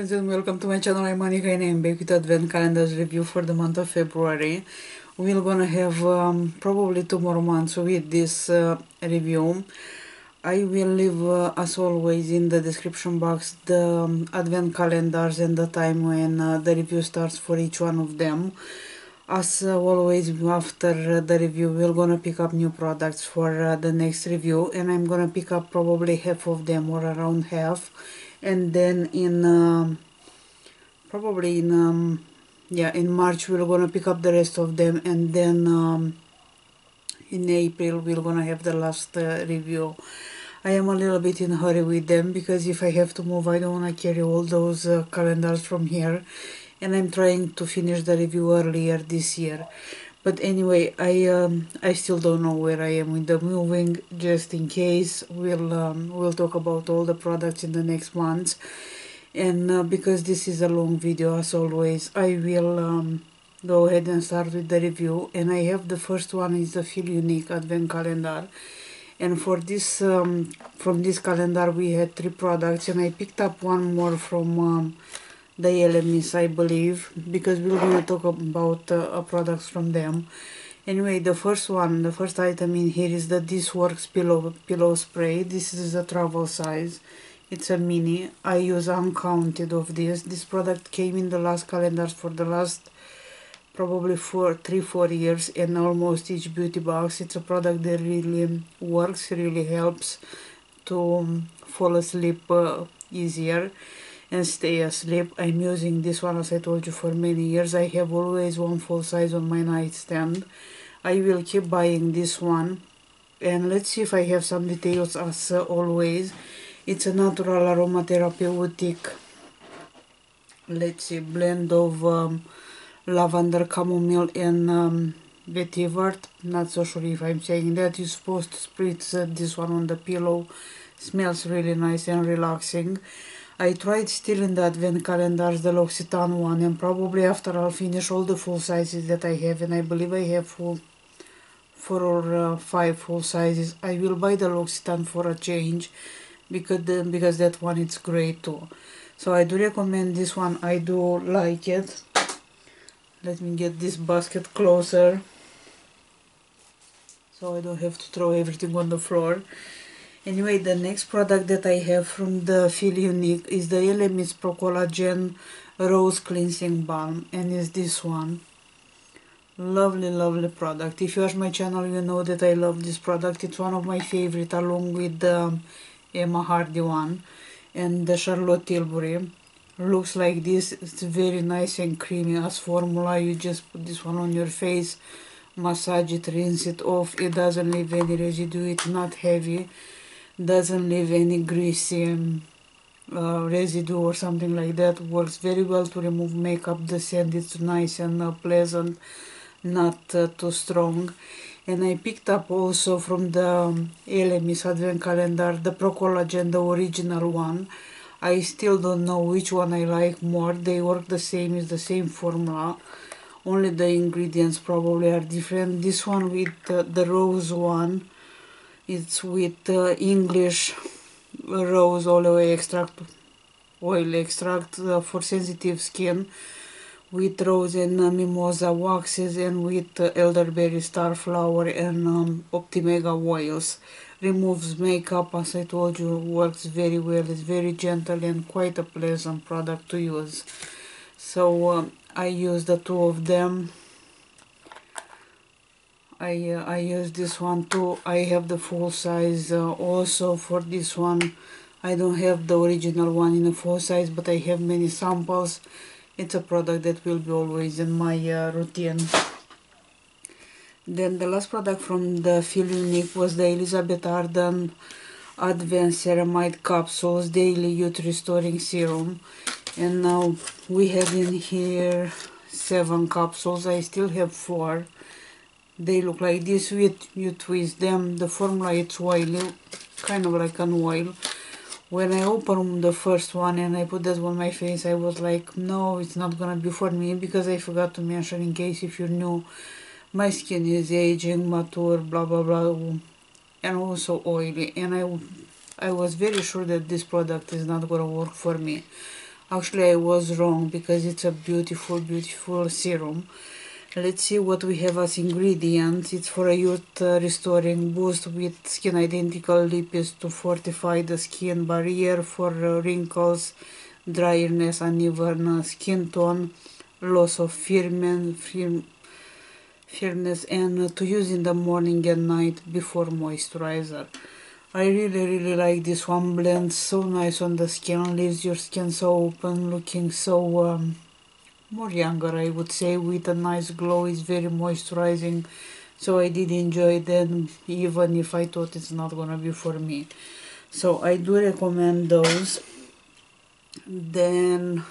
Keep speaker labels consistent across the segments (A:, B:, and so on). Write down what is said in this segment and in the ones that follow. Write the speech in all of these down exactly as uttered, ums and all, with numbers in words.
A: friends and welcome to my channel. I'm Monica and I'm back with Advent Calendars review for the month of February. We're gonna have um, probably two more months with this uh, review. I will leave uh, as always in the description box the um, Advent calendars and the time when uh, the review starts for each one of them. As uh, always, after uh, the review we're gonna pick up new products for uh, the next review, and I'm gonna pick up probably half of them or around half, and then in um, probably in um, yeah in March we're gonna pick up the rest of them, and then um, in April we're gonna have the last uh, review. I am a little bit in a hurry with them because if I have to move I don't want to carry all those uh, calendars from here, and I'm trying to finish the review earlier this year. But anyway, I um, I still don't know where I am with the moving. Just in case, we'll um, we'll talk about all the products in the next months. And uh, because this is a long video as always, I will um, go ahead and start with the review. And I have the first one is the Feel Unique Advent Calendar. And for this um, from this calendar we had three products, and I picked up one more from um, the L M S, I believe, because we're going to talk about uh, products from them. Anyway, the first one, the first item in here is the This Works pillow pillow spray. This is a travel size. It's a mini. I use uncounted of this. This product came in the last calendars for the last probably four, three, four years, and almost each beauty box. It's a product that really works, really helps to um, fall asleep uh, easier and stay asleep. I'm using this one, as I told you, for many years. I have always one full size on my nightstand. I will keep buying this one, and let's see if I have some details. As uh, always, it's a natural aromatherapeutic, let's see, blend of um, lavender, chamomile and um, vetiver. Not so sure if I'm saying that. You're supposed to spritz uh, this one on the pillow. Smells really nice and relaxing. I tried still in the Advent calendars the L'Occitane one, and probably after I'll finish all the full sizes that I have, and I believe I have full, four or uh, five full sizes, I will buy the L'Occitane for a change, because the, because that one is great too. So I do recommend this one. I do like it. Let me get this basket closer so I don't have to throw everything on the floor. Anyway, the next product that I have from the Feel Unique is the L M S Pro Collagen Rose Cleansing Balm, and is this one. Lovely, lovely product. If you watch my channel, you know that I love this product. It's one of my favorite, along with the Emma Hardy one and the Charlotte Tilbury. Looks like this. It's very nice and creamy as formula. You just put this one on your face, massage it, rinse it off. It doesn't leave any residue. It's not heavy, doesn't leave any greasy um, uh, residue or something like that. Works very well to remove makeup. The scent is nice and uh, pleasant, not uh, too strong. And I picked up also from the um, L M S Advent Calendar the Pro Collagen, the original one. I still don't know which one I like more. They work the same, it's the same formula, only the ingredients probably are different. This one with uh, the rose one, it's with uh, English rose oil extract, oil extract uh, for sensitive skin, with rose and uh, mimosa waxes, and with uh, elderberry, starflower and um, Optimega oils. Removes makeup, as I told you, works very well. It's very gentle and quite a pleasant product to use. So um, I use the two of them. I, uh, I use this one too. I have the full size uh, also for this one. I don't have the original one in a full size, but I have many samples. It's a product that will be always in my uh, routine. Then the last product from the Feel Unique was the Elizabeth Arden Advanced Ceramide Capsules Daily Youth Restoring Serum. And now we have in here seven capsules. I still have four. They look like this. With you twist them, the formula it's oily, kind of like an oil. When I opened the first one and I put that on my face, I was like, no, it's not gonna be for me, because I forgot to mention, in case if you're new, my skin is aging, mature, blah blah blah, and also oily, and I, I was very sure that this product is not gonna work for me. Actually, I was wrong because it's a beautiful, beautiful serum. Let's see what we have as ingredients. It's for a youth uh, restoring boost with skin identical lipids to fortify the skin barrier for uh, wrinkles, dryness, uneven uh, skin tone, loss of firmness, firm, firmness, and uh, to use in the morning and night before moisturizer. I really really like this one. Blends so nice on the skin, leaves your skin so open, looking so um, more younger, I would say, with a nice glow. It's very moisturizing, so I did enjoy them even if I thought it's not gonna be for me. So I do recommend those. Then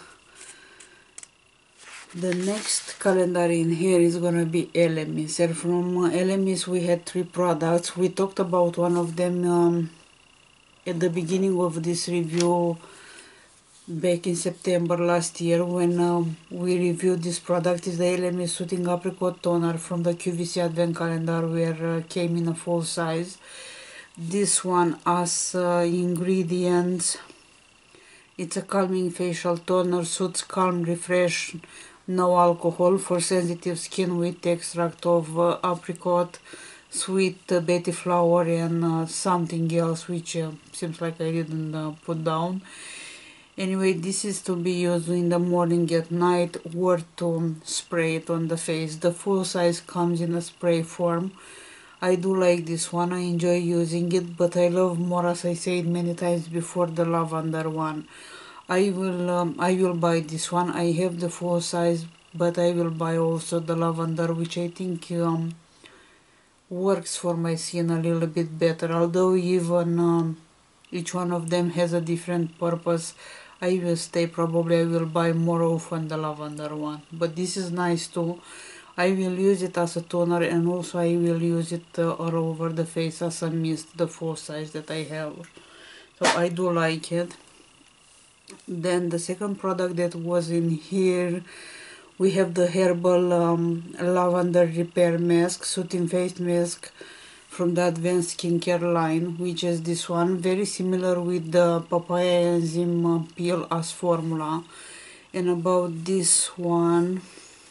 A: the next calendar in here is gonna be Elemis, and from uh, Elemis we had three products. We talked about one of them um, at the beginning of this review back in September last year when um, we reviewed this product. Is the Elemis Soothing Apricot Toner from the Q V C Advent Calendar, where uh, came in a full size. This one as uh, ingredients, it's a calming facial toner, soothes, calm, refresh, no alcohol for sensitive skin with extract of uh, apricot, sweet uh, betty flower, and uh, something else which uh, seems like I didn't uh, put down. Anyway, this is to be used in the morning, at night, or to spray it on the face. The full size comes in a spray form. I do like this one, I enjoy using it, but I love more, as I said many times before, the lavender one. I will um, I will buy this one. I have the full size, but I will buy also the lavender, which I think um, works for my skin a little bit better. Although even um, each one of them has a different purpose, I will stay, probably I will buy more often the lavender one. But this is nice too. I will use it as a toner, and also I will use it uh, all over the face as a mist, the full size that I have. So I do like it. Then the second product that was in here, we have the herbal um, lavender repair mask, soothing face mask from the Advanced Skincare line, which is this one, very similar with the papaya enzyme uh, peel as formula. And about this one,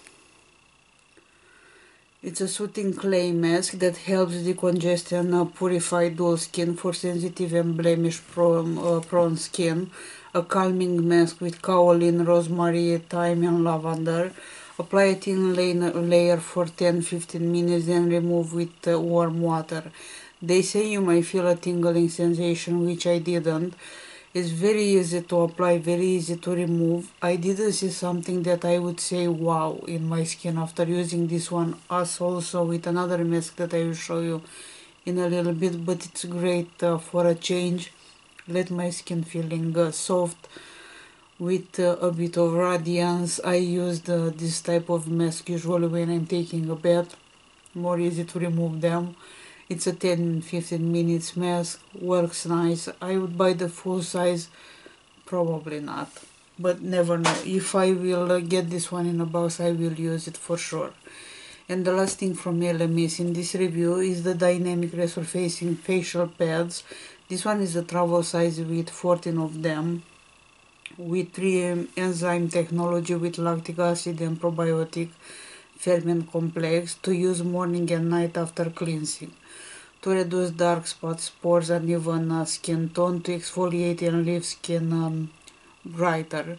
A: it's a soothing clay mask that helps decongest and uh, purify dull skin for sensitive and blemish prone, uh, prone skin. A calming mask with kaolin, rosemary, thyme, and lavender. Apply a thin layer for ten to fifteen minutes, then remove with uh, warm water. They say you might feel a tingling sensation, which I didn't. It's very easy to apply, very easy to remove. I didn't see something that I would say wow in my skin after using this one, as also with another mask that I will show you in a little bit, but it's great uh, for a change. Let my skin feeling uh, soft with uh, a bit of radiance. I used uh, this type of mask usually when I'm taking a bath, more easy to remove them. It's a ten to fifteen minutes mask, works nice. I would buy the full size, probably not, but never know. If I will uh, get this one in a box, I will use it for sure. And the last thing from Elemis in this review is the Dynamic Resurfacing Facial Pads. This one is a travel size with fourteen of them, with three M enzyme technology with lactic acid and probiotic ferment complex, to use morning and night after cleansing, to reduce dark spots, pores, and even uh, skin tone, to exfoliate and leave skin um, brighter,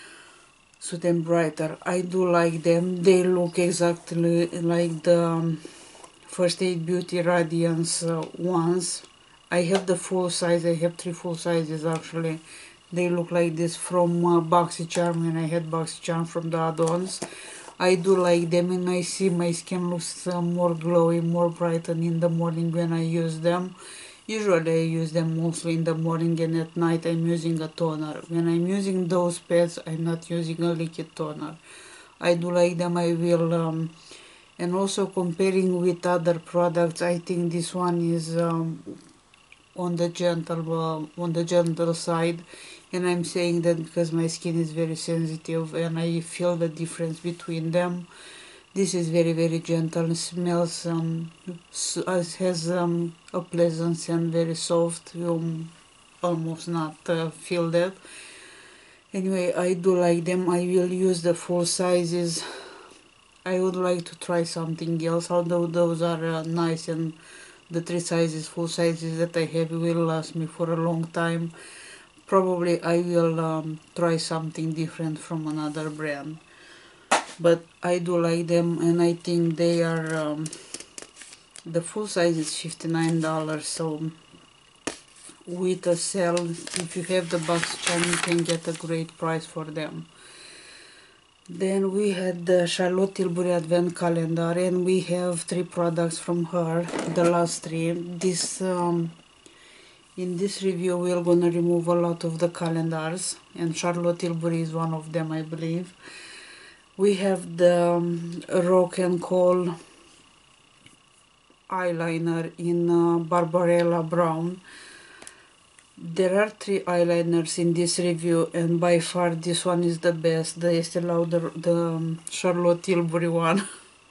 A: soothe and brighter. I do like them. They look exactly like the um, First Aid Beauty Radiance uh, ones. I have the full size. I have three full sizes actually. They look like this from uh, BoxyCharm, when I had BoxyCharm from the add-ons. I do like them, and I see my skin looks uh, more glowy, more brightened in the morning when I use them. Usually I use them mostly in the morning, and at night I'm using a toner. When I'm using those pads, I'm not using a liquid toner. I do like them. I will um, and also comparing with other products, I think this one is um, on the gentle uh, on the gentle side, and I'm saying that because my skin is very sensitive and I feel the difference between them. This is very very gentle, smells um has um, a pleasant and very soft. You almost not uh, feel that. Anyway, I do like them. I will use the full sizes. I would like to try something else, although those are uh, nice, and the three sizes, full sizes that I have will last me for a long time. Probably I will um, try something different from another brand. But I do like them, and I think they are, um, the full size is fifty-nine dollars, so with a sale, if you have the box charm, you can get a great price for them. Then we had the Charlotte Tilbury Advent Calendar, and we have three products from her, the last three. This um, in this review we're gonna remove a lot of the calendars, and Charlotte Tilbury is one of them, I believe. We have the um, Rock and Coal eyeliner in uh, Barbarella Brown. There are three eyeliners in this review, and by far this one is the best, the Estee Lauder, the um, Charlotte Tilbury one.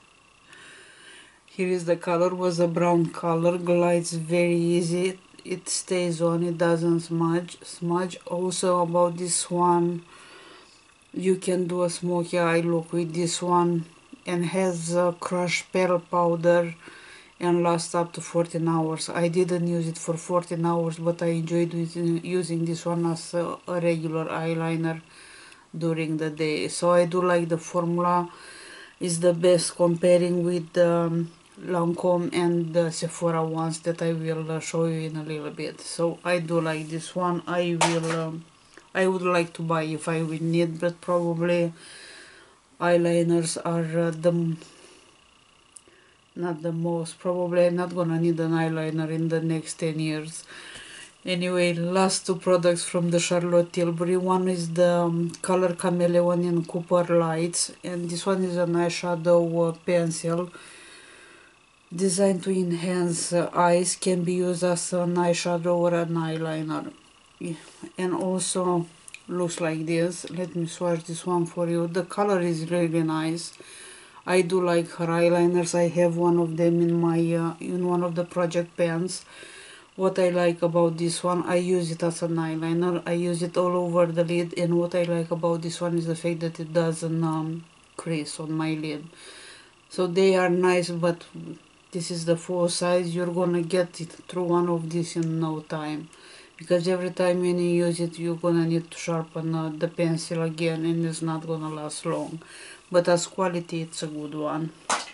A: Here is the color, was a brown color, glides very easy, it stays on, it doesn't smudge. smudge. Also about this one, you can do a smoky eye look with this one, and has a crushed pearl powder and lasts up to fourteen hours. I didn't use it for fourteen hours, but I enjoyed using, using this one as a, a regular eyeliner during the day. So I do like the formula. Is the best comparing with the um, Lancome and the Sephora ones that I will uh, show you in a little bit. So I do like this one. I will um, I would like to buy if I would need, but probably eyeliners are uh, the not the most. Probably I'm not gonna need an eyeliner in the next ten years. Anyway, last two products from the Charlotte Tilbury. One is the um, Color Chameleon in Cooper Lights, and this one is an eyeshadow uh, pencil designed to enhance uh, eyes, can be used as an eyeshadow or an eyeliner. Yeah. And also looks like this. Let me swatch this one for you. The color is really nice. I do like her eyeliners. I have one of them in my uh, in one of the project pens. What I like about this one, I use it as an eyeliner. I use it all over the lid, and what I like about this one is the fact that it doesn't um, crease on my lid. So they are nice, but this is the full size. You're gonna get it through one of these in no time, because every time when you use it, you're gonna need to sharpen uh, the pencil again, and it's not gonna last long. But as quality, it's a good one.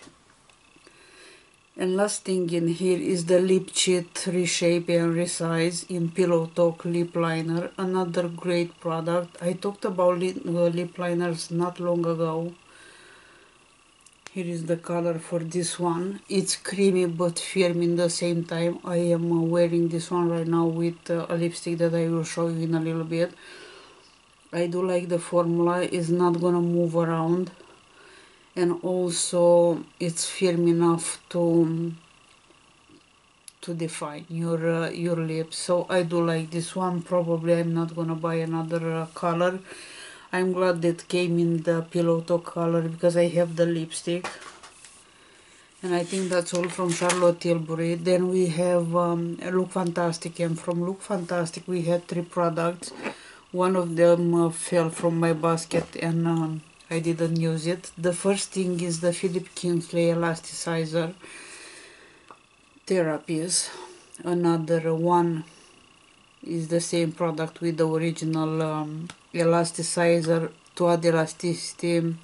A: And last thing in here is the Lip Cheat Reshape and Resize in Pillow Talk Lip Liner. Another great product. I talked about lip, uh, lip liners not long ago. Here is the color for this one. It's creamy but firm in the same time. I am uh, wearing this one right now with uh, a lipstick that I will show you in a little bit. I do like the formula. It's not gonna move around. And also it's firm enough to to define your uh, your lips. So I do like this one. Probably I'm not gonna buy another uh, color. I'm glad that came in the Pillow Talk color because I have the lipstick. And I think that's all from Charlotte Tilbury. Then we have um, Look Fantastic, and from Look Fantastic we had three products. One of them uh, fell from my basket, and um, I didn't use it. The first thing is the Philip Kingsley Elasticizer Therapies. Another one is the same product with the original um, elasticizer to add elasticity,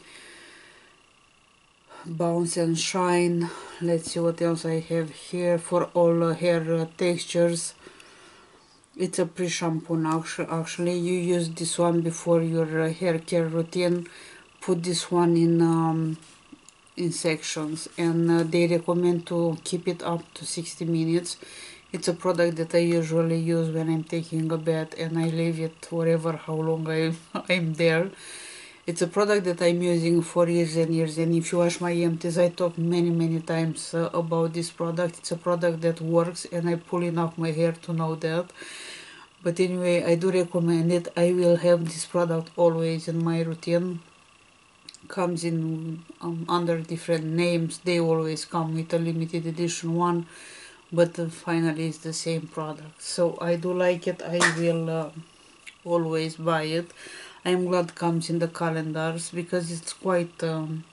A: bounce and shine. Let's see what else I have here for all uh, hair uh, textures. It's a pre-shampoo actually. You use this one before your uh, hair care routine. Put this one in um, in sections, and uh, they recommend to keep it up to sixty minutes. It's a product that I usually use when I'm taking a bath, and I leave it wherever how long I, I'm there. It's a product that I'm using for years and years, and if you watch my empties, I talk many many times uh, about this product. It's a product that works, and I pull enough my hair to know that. But anyway, I do recommend it. I will have this product always in my routine. Comes in um, under different names. They always come with a limited edition one, but uh, finally it's the same product. So I do like it. I will uh, always buy it. I'm glad comes in the calendars because it's quite um,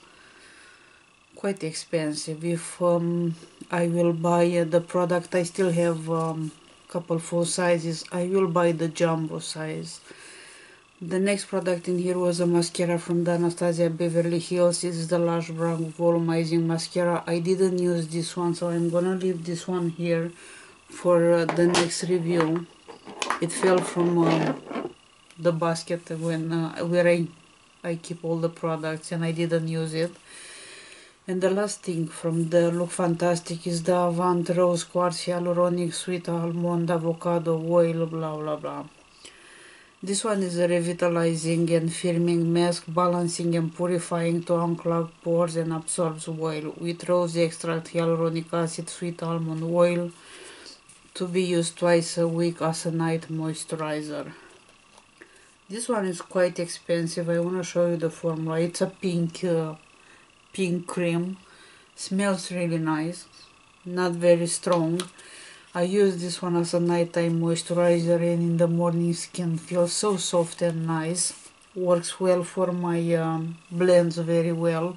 A: quite expensive. If um, I will buy uh, the product, I still have um, couple full sizes. I will buy the jumbo size. The next product in here was a mascara from the Anastasia Beverly Hills. This is the Lush Brown Volumizing Mascara. I didn't use this one, so I'm gonna leave this one here for uh, the next review. It fell from uh, the basket when uh, where I, I keep all the products, and I didn't use it. And the last thing from the Look Fantastic is the Avant Rose Quartz Hyaluronic Sweet Almond Avocado Oil, blah blah blah. This one is a revitalizing and firming mask, balancing and purifying to unclog pores and absorbs oil with rose extract, hyaluronic acid, sweet almond oil, to be used twice a week as a night moisturizer. This one is quite expensive. I want to show you the formula. It's a pink, uh, pink cream. Smells really nice. Not very strong. I use this one as a nighttime moisturizer, and in the morning skin feels so soft and nice. Works well for my um, blends very well.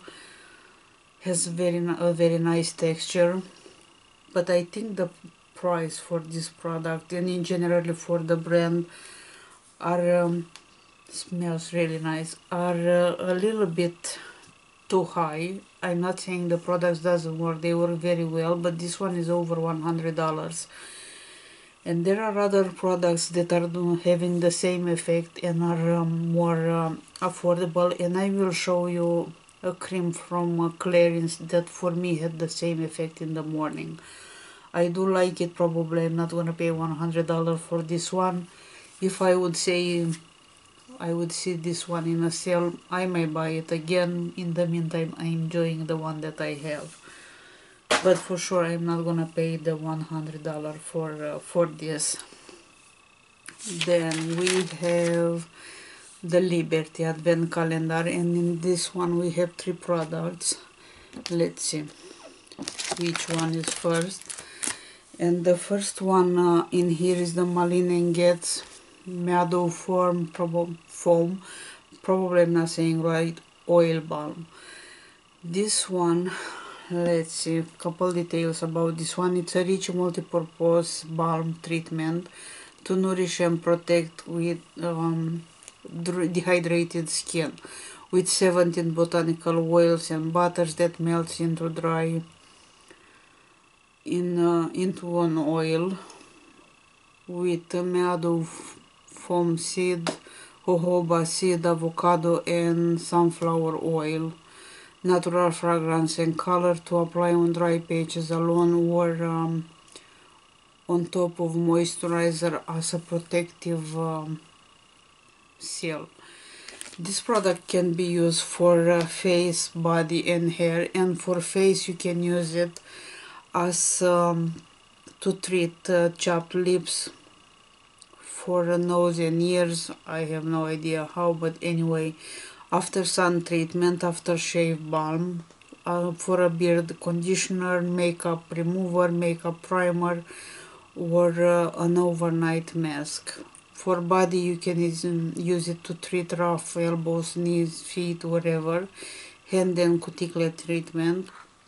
A: Has very a very nice texture. But I think the price for this product and in general for the brand are um, smells really nice, are uh, a little bit too high. I'm not saying the products doesn't work, they work very well, but this one is over one hundred dollars. And there are other products that are having the same effect and are um, more um, affordable, and I will show you a cream from uh, Clarins that for me had the same effect in the morning. I do like it. Probably I'm not gonna pay one hundred dollars for this one. If I would say I would see this one in a sale, I may buy it again. In the meantime, I'm enjoying the one that I have. But for sure, I'm not gonna pay the one hundred dollars for uh, for this. Then we have the Liberty Advent Calendar, and in this one we have three products. Let's see which one is first. And the first one uh, in here is the Malin and Getz Meadow Foam, prob foam, probably I'm not saying right, oil balm. This one, let's see a couple details about this one. It's a rich multi-purpose balm treatment to nourish and protect with um, dehydrated skin, with seventeen botanical oils and butters that melts into dry in uh, into an oil, with meadow foam seed, jojoba seed, avocado and sunflower oil. Natural fragrance and color to apply on dry patches alone or um, on top of moisturizer as a protective um, seal. This product can be used for uh, face, body and hair, and for face you can use it as um, to treat uh, chapped lips. For uh, nose and ears, I have no idea how, but anyway, after sun treatment, after shave balm, uh, for a beard conditioner, makeup remover, makeup primer, or uh, an overnight mask. For body, you can use it to treat rough elbows, knees, feet, whatever. Hand and cuticle treatment.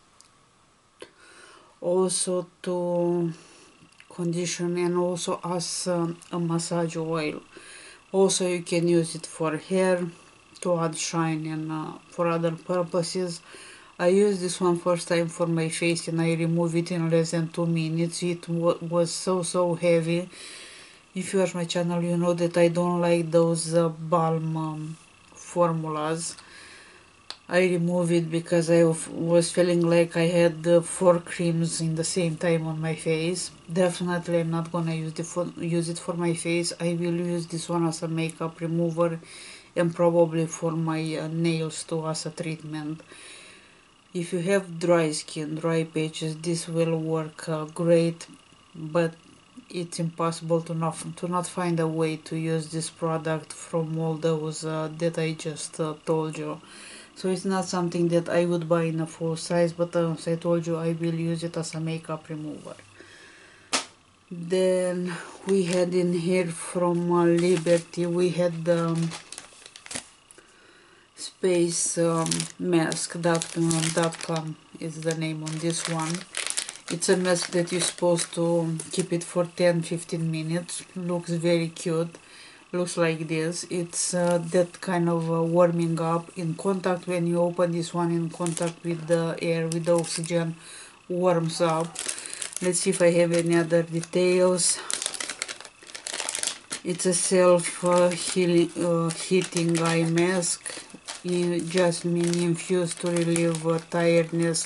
A: Also to condition, and also as um, a massage oil. Also you can use it for hair to add shine and uh, for other purposes. I used this one first time for my face and I removed it in less than two minutes. It was so so heavy. If you watch my channel, you know that I don't like those uh, balm um, formulas. I removed it because I was feeling like I had uh, four creams in the same time on my face. Definitely I'm not gonna use, the for, use it for my face. I will use this one as a makeup remover and probably for my uh, nails too as a treatment. If you have dry skin, dry patches, this will work uh, great, but it's impossible to not, to not find a way to use this product from all those uh, that I just uh, told you. So it's not something that I would buy in a full size, but uh, as I told you, I will use it as a makeup remover. Then we had in here from uh, Liberty, we had the um, space um, mask dot com is the name on this one. It's a mask that you're supposed to keep it for ten to fifteen minutes. Looks very cute. Looks like this. It's uh, that kind of uh, warming up in contact. When you open this one in contact with the air, with the oxygen, warms up. Let's see if I have any other details. It's a self uh, healing, uh, heating eye mask. Jasmine infused to relieve uh, tiredness.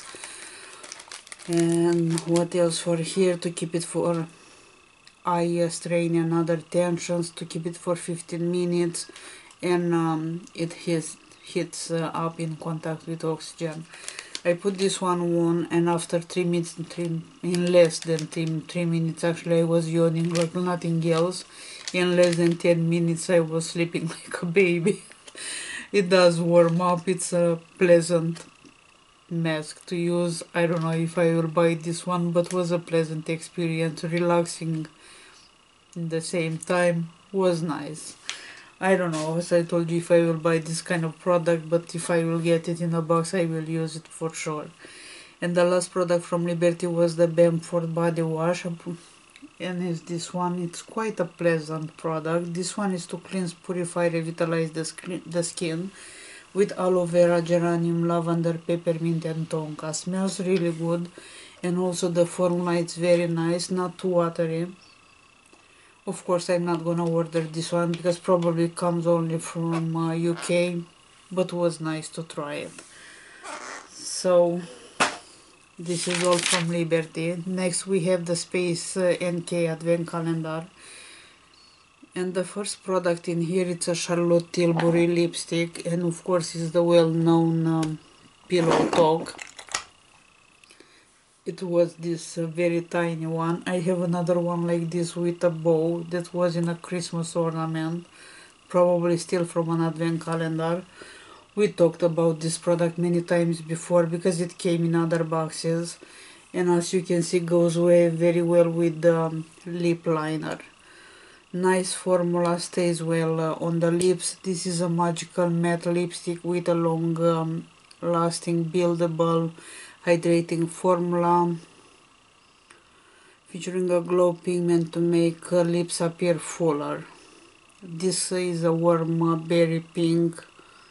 A: And what else for here? To keep it for eye strain and other tensions, to keep it for fifteen minutes, and um, it hits, hits uh, up in contact with oxygen. I put this one on, and after three minutes, three, in less than three, three minutes actually, I was yawning like nothing else. In less than ten minutes I was sleeping like a baby. It does warm up. It's a pleasant mask to use. I don't know if I will buy this one, but was a pleasant experience, relaxing at the same time, was nice. I don't know, as I told you, if I will buy this kind of product, but if I will get it in a box I will use it for sure. And the last product from Liberty was the Bamford body wash, and is this one. It's quite a pleasant product. This one is to cleanse, purify, revitalize the, the skin with aloe vera, geranium, lavender, peppermint and tonka. Smells really good, and also the formula is very nice, not too watery. Of course I'm not gonna order this one because probably it comes only from uh, U K, but was nice to try it. So this is all from Liberty. Next we have the Space uh, N K Advent Calendar. And the first product in here, it's a Charlotte Tilbury lipstick, and of course it's the well-known um, Pillow Talk. It was this uh, very tiny one. I have another one like this with a bow that was in a Christmas ornament, probably still from an Advent calendar. We talked about this product many times before because it came in other boxes, and as you can see goes way very well with the um, lip liner. Nice formula, stays well uh, on the lips. This is a magical matte lipstick with a long um, lasting buildable hydrating formula featuring a glow pigment to make uh, lips appear fuller. This is a warm uh, berry pink.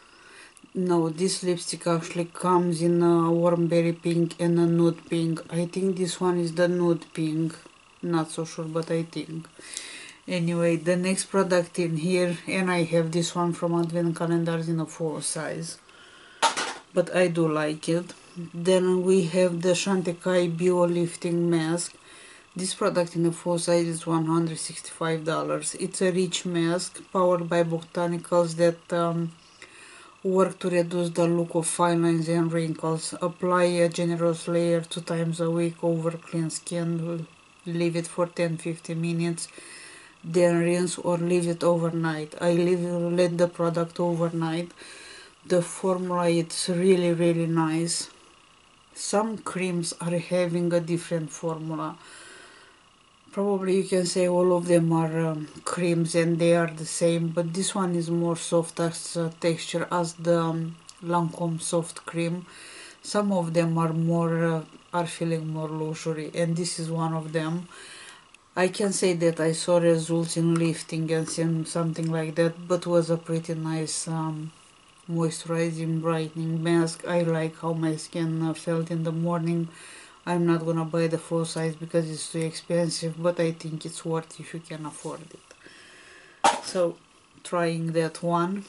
A: No, this lipstick actually comes in a warm berry pink and a nude pink. I think this one is the nude pink. Not so sure, but I think. Anyway, the next product in here, and I have this one from Advent Calendars in a full size, but I do like it. Then we have the Chantecaille Bio Lifting Mask. This product in a full size is one hundred sixty-five dollars. It's a rich mask powered by botanicals that um, work to reduce the look of fine lines and wrinkles. Apply a generous layer two times a week over clean skin. Leave it for ten to fifteen minutes. Then rinse or leave it overnight. I leave let the product overnight. The formula is really really nice. Some creams are having a different formula. Probably you can say all of them are um, creams and they are the same, but this one is more soft as uh, texture as the um, Lancome soft cream. Some of them are more uh, are feeling more luxury, and this is one of them. I can say that I saw results in lifting and something like that, but was a pretty nice um, moisturizing brightening mask. I like how my skin uh, felt in the morning. I'm not gonna buy the full size because it's too expensive, but I think it's worth if you can afford it. So trying that one.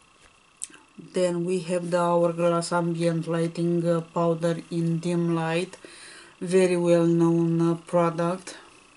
A: Then we have the Hourglass Ambient Lighting uh, Powder in Dim Light. Very well known uh, product.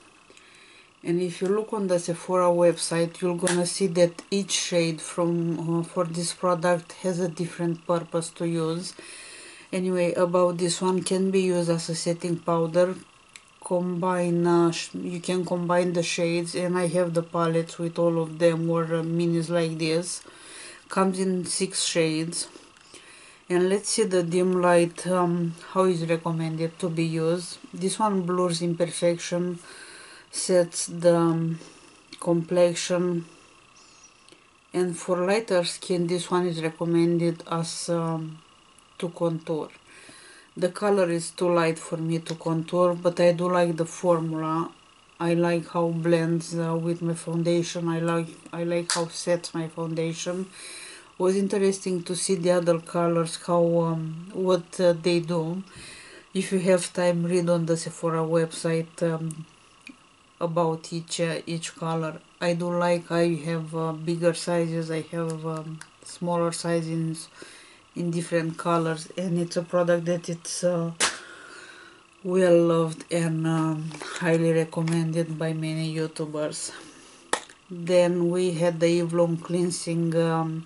A: And if you look on the Sephora website, you're gonna see that each shade from uh, for this product has a different purpose to use. Anyway, about this one, can be used as a setting powder. Combine, uh, you can combine the shades, and I have the palettes with all of them, or uh, minis like this. Comes in six shades. And let's see the dim light, um, how is recommended to be used. This one blurs imperfection, sets the um, complexion, And for lighter skin, this one is recommended as um, to contour. The color is too light for me to contour, but I do like the formula. I like how it blends uh, with my foundation. I like I like how it sets my foundation. Was interesting to see the other colors, how um, what uh, they do. If you have time, read on the Sephora website um, about each uh, each color. I do like I have uh, bigger sizes. I have um, smaller sizes in different colors, and it's a product that it's uh, well loved and um, highly recommended by many YouTubers. Then we had the Eve Lom cleansing um,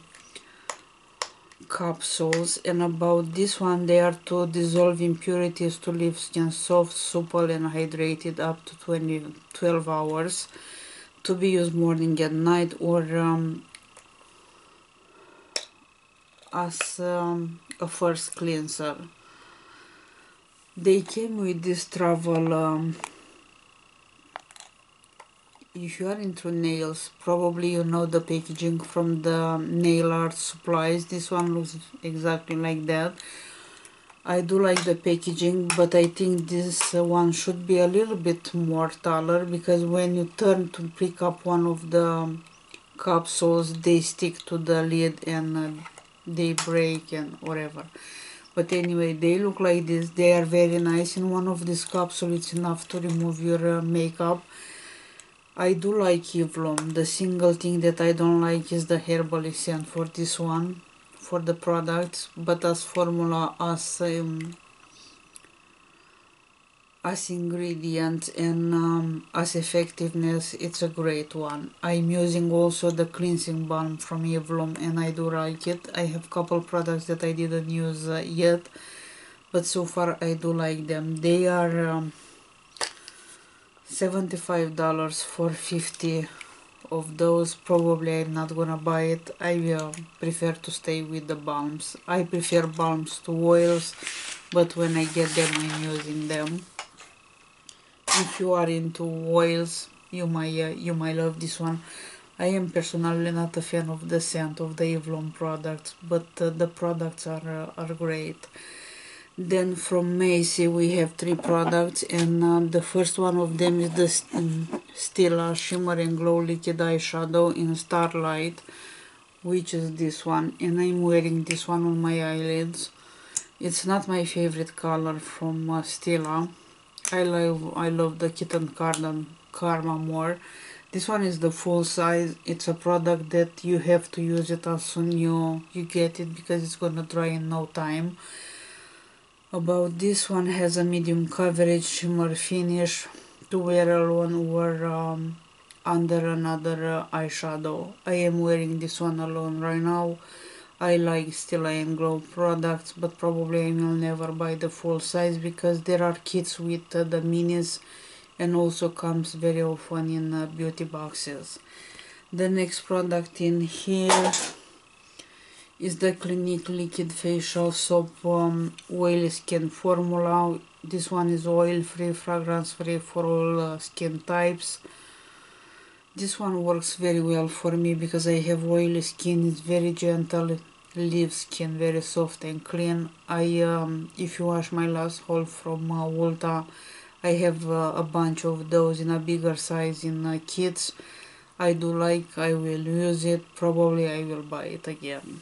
A: capsules, and about this one, they are to dissolve impurities to leave skin soft, supple and hydrated up to twenty, twelve hours, to be used morning and night, or um, as um, a first cleanser. They came with this travel um, if you are into nails, probably you know the packaging from the nail art supplies. This one looks exactly like that. I do like the packaging, but I think this one should be a little bit more taller, because when you turn to pick up one of the capsules, they stick to the lid and uh, they break and whatever. But anyway, they look like this. They are very nice. In one of these capsules, it's enough to remove your uh, makeup. I do like Eve Lom. The single thing that I don't like is the herbal scent for this one, for the products, but as formula, as um, as ingredient and um, as effectiveness, it's a great one. I'm using also the cleansing balm from Eve Lom, and I do like it. I have couple products that I didn't use uh, yet, but so far I do like them. They are um, seventy-five dollars for fifty of those. Probably I'm not gonna buy it. I will prefer to stay with the balms. I prefer balms to oils, but when I get them, I'm using them. If you are into oils, you might uh, you might love this one. I am personally not a fan of the scent of the Eve Lom products, but uh, the products are uh, are great. Then from Macy we have three products, and uh, the first one of them is the um, Stila Shimmer and Glow Liquid Eyeshadow in Starlight, which is this one, and I'm wearing this one on my eyelids. It's not my favorite color from uh, Stila. I love I love the Kitten Karma, Karma more. This one is the full size. It's a product that you have to use it as soon you you get it, because it's gonna dry in no time. About this one, has a medium coverage shimmer finish to wear alone or um, under another uh, eyeshadow. I am wearing this one alone right now. I like Stila and Glow products, but probably I will never buy the full size, because there are kits with uh, the minis, and also comes very often in uh, beauty boxes. The next product in here is the Clinique Liquid Facial Soap um, Oily Skin Formula. This one is oil free, fragrance free for all uh, skin types. This one works very well for me because I have oily skin. It's very gentle, leaves skin very soft and clean. I um, if you wash my last haul from uh, Ulta, I have uh, a bunch of those in a bigger size in uh, kids. I do like, I will use it, probably I will buy it again.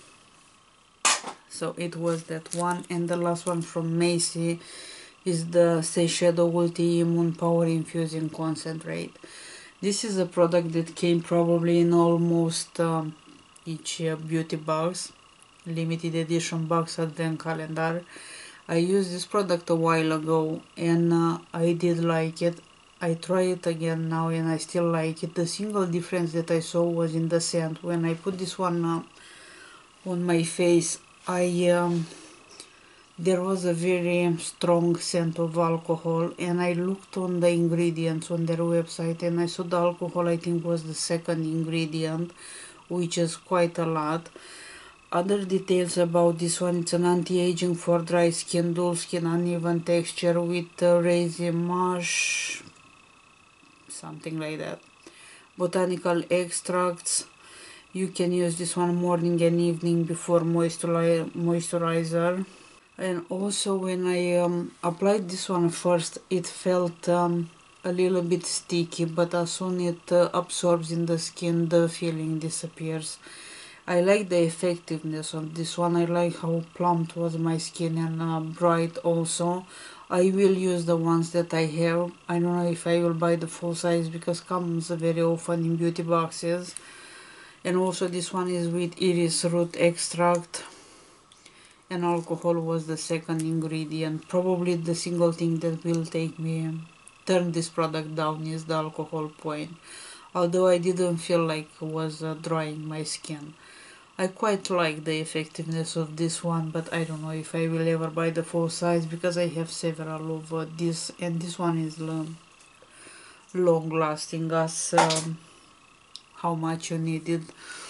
A: So it was that one, and the last one from Macy is the Stay Shadow Ulti Immune Power Infusing Concentrate. This is a product that came probably in almost um, each uh, beauty box, limited edition box, advent calendar. I used this product a while ago, and uh, I did like it. I try it again now and I still like it. The single difference that I saw was in the scent. When I put this one uh, on my face, I um, there was a very strong scent of alcohol, and I looked on the ingredients on their website, and I saw the alcohol, I think, was the second ingredient, which is quite a lot. Other details about this one: it's an anti-aging for dry skin, dull skin, uneven texture with uh, resin mash, something like that, botanical extracts, You can use this one morning and evening before moisturi moisturizer. And also when I um, applied this one first, it felt um, a little bit sticky, but as soon it uh, absorbs in the skin, the feeling disappears. I like the effectiveness of this one. I like how plump was my skin and uh, bright also. I will use the ones that I have. I don't know if I will buy the full size because comes very often in beauty boxes. And also this one is with iris root extract. And alcohol was the second ingredient. Probably the single thing that will take me turn this product down is the alcohol point. Although I didn't feel like it was uh, drying my skin. I quite like the effectiveness of this one, but I don't know if I will ever buy the full size because I have several of uh, this, and this one is long, long lasting as um, how much you need it.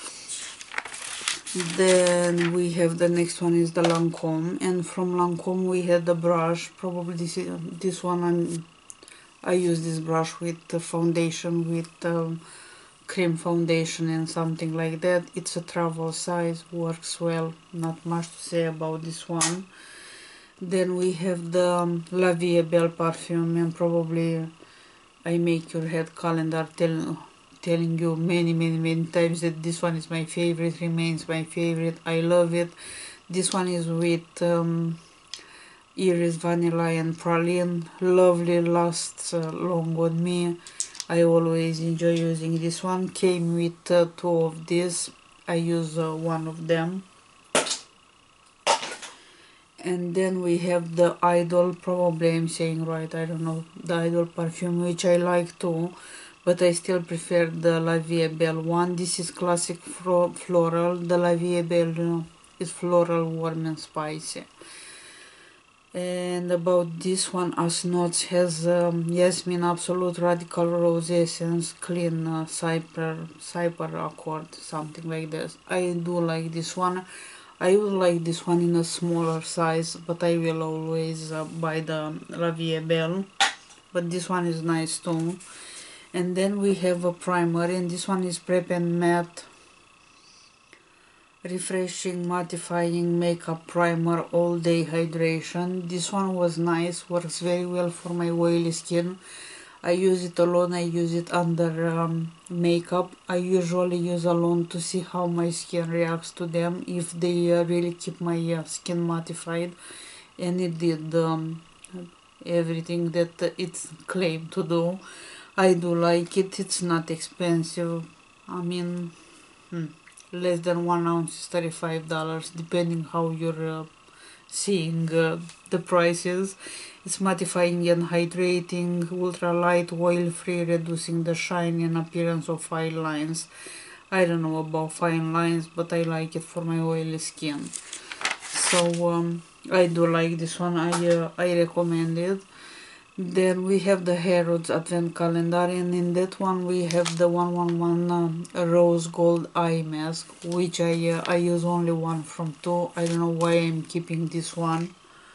A: Then we have the next one is the Lancome, and from Lancome we had the brush. Probably this is, this one I'm, I use this brush with the foundation with um, cream foundation and something like that. It's a travel size, works well, not much to say about this one. Then we have the um, La Vie Belle perfume, and probably I make your head calendar tell, telling you many many many times that this one is my favorite, remains my favorite. I love it. This one is with um, iris, vanilla and praline. Lovely, lasts uh, long on me. I always enjoy using this one. Came with uh, two of these. I use uh, one of them. And then we have the Idol, probably I'm saying right, I don't know, the Idol perfume, which I like too, but I still prefer the La Vie Belle one. This is classic floral. The La Vie Belle uh, is floral, warm and spicy. And about this one, as notes, has um, Jasmine Absolute Radical Rose Essence, Clean uh, Cyper, Cyper Accord, something like this. I do like this one. I would like this one in a smaller size, but I will always uh, buy the La Vie Belle. But this one is nice too. And then we have a primer, and this one is Prep and Matte Refreshing Mattifying Makeup Primer All Day Hydration. This one was nice, works very well for my oily skin. I use it alone, I use it under um, makeup. I usually use alone to see how my skin reacts to them, if they uh, really keep my uh, skin mattified. And it did um, everything that uh, it's claimed to do. I do like it, it's not expensive. I mean, hmm. less than one ounce is thirty-five dollars, depending how you're uh, seeing uh, the prices. It's mattifying and hydrating, ultra light, oil free, reducing the shine and appearance of fine lines. I don't know about fine lines, but I like it for my oily skin. So um, I do like this one. I uh, I recommend it. Then we have the Harrods Advent Calendar, and in that one we have the one one one um, Rose Gold Eye Mask, which I uh, I use only one from two. I don't know why I'm keeping this one.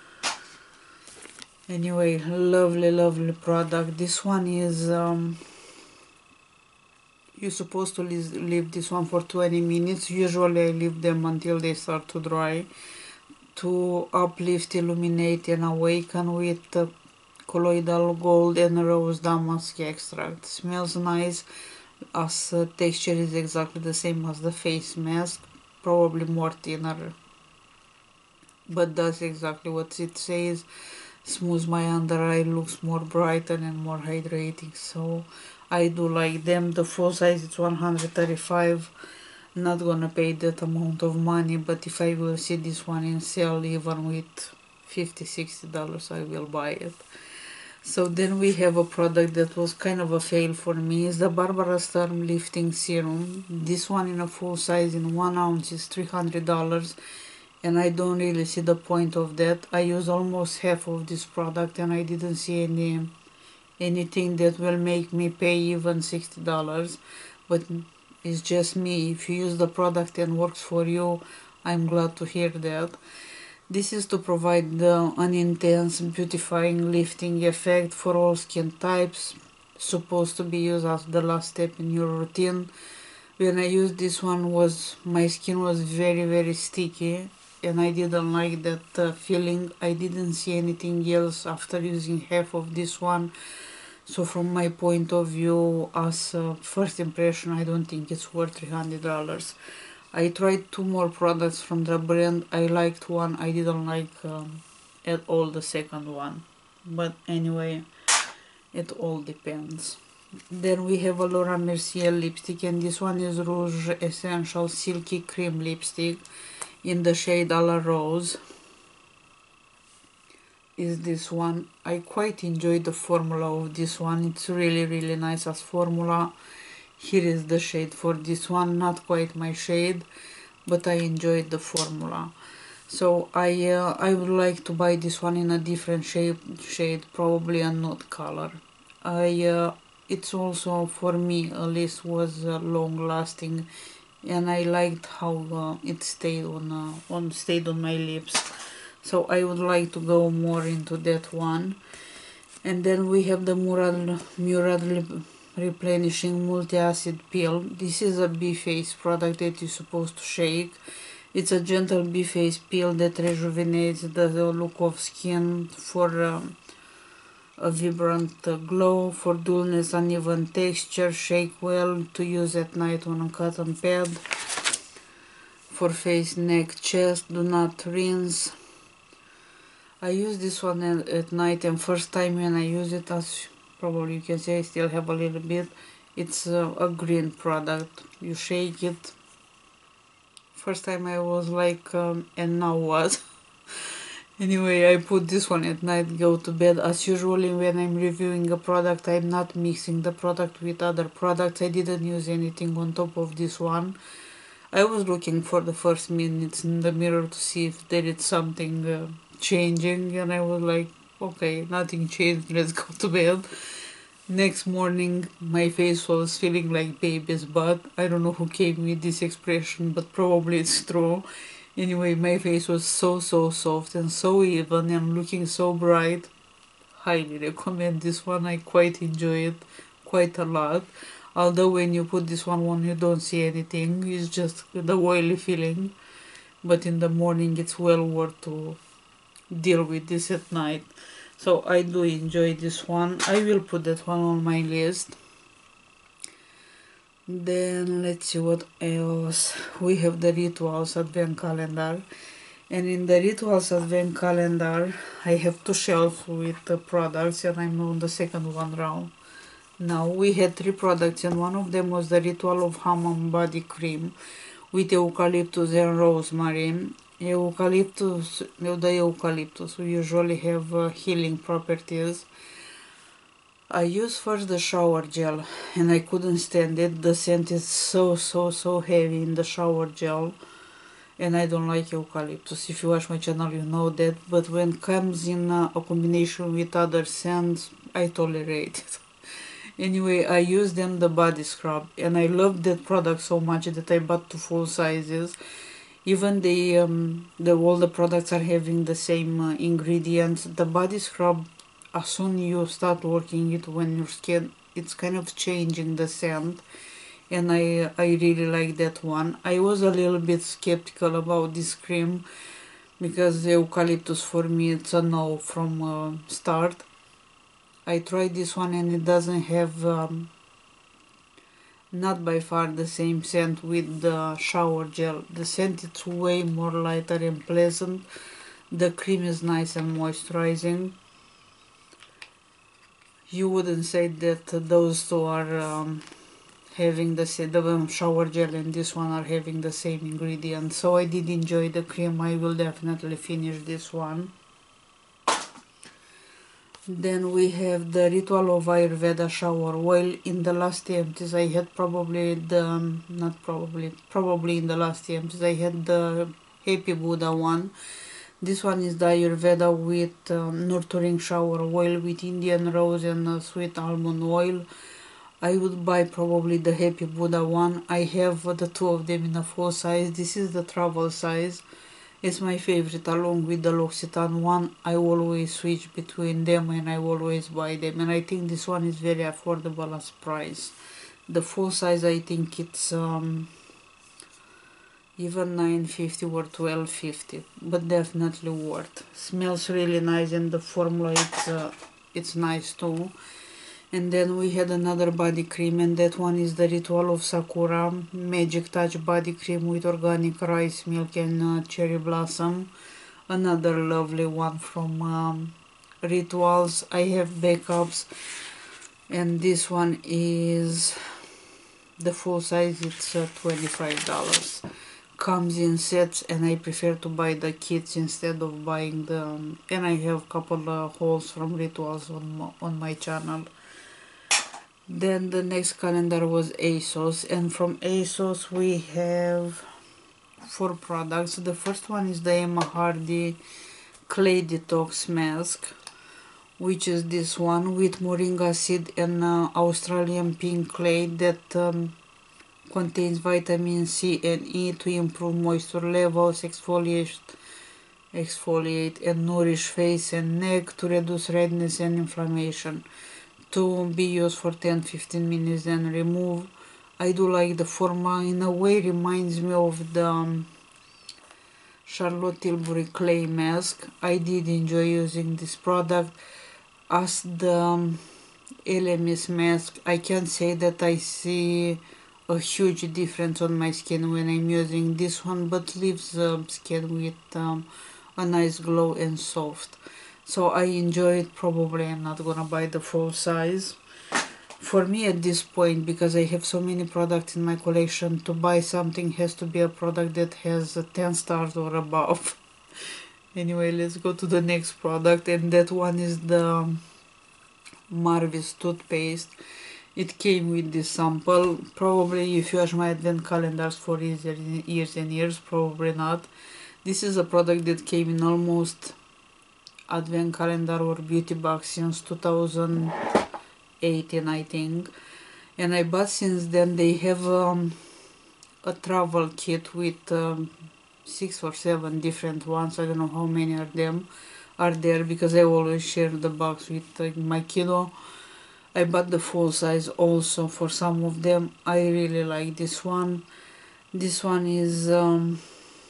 A: Anyway, lovely, lovely product. This one is um, you're supposed to leave, leave this one for twenty minutes. Usually I leave them until they start to dry, to uplift, illuminate and awaken with uh, colloidal gold and rose damask extract. Smells nice, as uh, texture is exactly the same as the face mask, probably more thinner, but does exactly what it says. Smooths my under eye, looks more brighter and more hydrating, so I do like them. The full size is one hundred thirty-five. Not gonna pay that amount of money, but if I will see this one in sale even with fifty sixty dollars, I will buy it. So then we have a product that was kind of a fail for me. It's the Barbara Sturm Lifting Serum. This one in a full size in one ounce is three hundred dollars, and I don't really see the point of that. I use almost half of this product and I didn't see any anything that will make me pay even sixty dollars. But it's just me. If you use the product and works for you, I'm glad to hear that. This is to provide the, an intense beautifying lifting effect for all skin types. Supposed to be used as the last step in your routine. When I used this one, was my skin was very very sticky, and I didn't like that uh, feeling. I didn't see anything else after using half of this one. So from my point of view, as a first impression, I don't think it's worth three hundred dollars. I tried two more products from the brand. I liked one. I didn't like um, at all the second one. But anyway, it all depends. Then we have a Laura Mercier lipstick, and this one is Rouge Essential Silky Cream Lipstick in the shade A La Rose. Is this one. I quite enjoy the formula of this one. It's really really nice as formula. Here is the shade for this one. Not quite my shade, but I enjoyed the formula. So I uh, I would like to buy this one in a different shape shade, probably a nude color. I uh, it's also for me at least was uh, long lasting, and I liked how uh, it stayed on uh, on stayed on my lips. So I would like to go more into that one. And then we have the Murad Murad Replenishing Multi-Acid Peel. This is a B-Face product that you're supposed to shake. It's a gentle B-Face peel that rejuvenates the look of skin for um, a vibrant uh, glow, for dullness, uneven texture. Shake well to use at night on a cotton pad. For face, neck, chest, do not rinse. I use this one at, at night, and first time when I use it, as probably you can see, I still have a little bit. It's uh, a green product. You shake it. First time I was like, um, and now what? Anyway, I put this one at night, go to bed. As usually when I'm reviewing a product, I'm not mixing the product with other products. I didn't use anything on top of this one. I was looking for the first minutes in the mirror to see if there is something uh, changing, and I was like, okay, nothing changed, let's go to bed. Next morning, my face was feeling like baby's butt. I don't know who gave me this expression, but probably it's true. Anyway, my face was so so soft and so even and looking so bright. Highly recommend this one. I quite enjoy it quite a lot. Although when you put this one on, you don't see anything. It's just the oily feeling. But in the morning, it's well worth to deal with this at night. So I do enjoy this one. I will put that one on my list. Then let's see what else. We have the Rituals Advent Calendar. And in the Rituals Advent Calendar, I have two shelves with the products, and I'm on the second one round. Now we had three products, and one of them was the Ritual of Hammam Body Cream with eucalyptus and rosemary. Eucalyptus, the eucalyptus we usually have uh, healing properties. I used first the shower gel, and I couldn't stand it. The scent is so so so heavy in the shower gel, and I don't like eucalyptus. If you watch my channel, you know that. But when it comes in uh, a combination with other scents, I tolerate it. Anyway, I used them the body scrub, and I loved that product so much that I bought two full sizes. Even the um, the all the products are having the same uh, ingredients. The body scrub, as soon you start working it when your skin, it's kind of changing the scent, and I I really like that one. I was a little bit skeptical about this cream because the eucalyptus for me it's a no from uh, start. I tried this one, and it doesn't have um, not by far the same scent with the shower gel. The scent is way more lighter and pleasant. The cream is nice and moisturizing. You wouldn't say that those two are um, having the same, the shower gel and this one are having the same ingredients. So I did enjoy the cream. I will definitely finish this one. Then we have the Ritual of Ayurveda shower oil. In the last empties I had probably the, um, not probably, probably in the last empties I had the Happy Buddha one. This one is the Ayurveda with um, nurturing shower oil with Indian rose and uh, sweet almond oil. I would buy probably the Happy Buddha one. I have uh, the two of them in a full size. This is the travel size. It's my favorite along with the L'Occitane one. I always switch between them, and I always buy them. And I think this one is very affordable as price. The full size, I think it's um, even nine fifty or twelve fifty, but definitely worth. Smells really nice, and the formula it's uh, it's nice too. And then we had another body cream, and that one is the Ritual of Sakura Magic Touch body cream with organic rice milk and uh, cherry blossom. Another lovely one from um, Rituals. I have backups, and this one is the full size. It's uh, twenty-five dollars. Comes in sets, and I prefer to buy the kits instead of buying the um, and I have couple of hauls from Rituals on my, on my channel. Then the next calendar was ASOS, and from ASOS we have four products. The first one is the Emma Hardy Clay Detox Mask, which is this one with moringa seed and uh, Australian pink clay that um, contains vitamin C and E to improve moisture levels, exfoliate, exfoliate and nourish face and neck, to reduce redness and inflammation. To be used for ten to fifteen minutes and remove. I do like the formula. In a way reminds me of the um, Charlotte Tilbury Clay Mask. I did enjoy using this product. As the um, L M S mask, I can say that I see a huge difference on my skin when I'm using this one, but leaves the skin with um, a nice glow and soft. So I enjoy it. Probably I'm not gonna buy the full size. For me at this point, because I have so many products in my collection, to buy something has to be a product that has ten stars or above. Anyway, let's go to the next product, and that one is the Marvis toothpaste. It came with this sample. Probably if you watch my advent calendars for years and years, probably not. This is a product that came in almost advent calendar or beauty box since two thousand eighteen, I think, and I bought since then. They have um, a travel kit with um, six or seven different ones. I don't know how many are them are there, because I always share the box with uh, my kiddo. I bought the full size also for some of them. I really like this one. This one is um,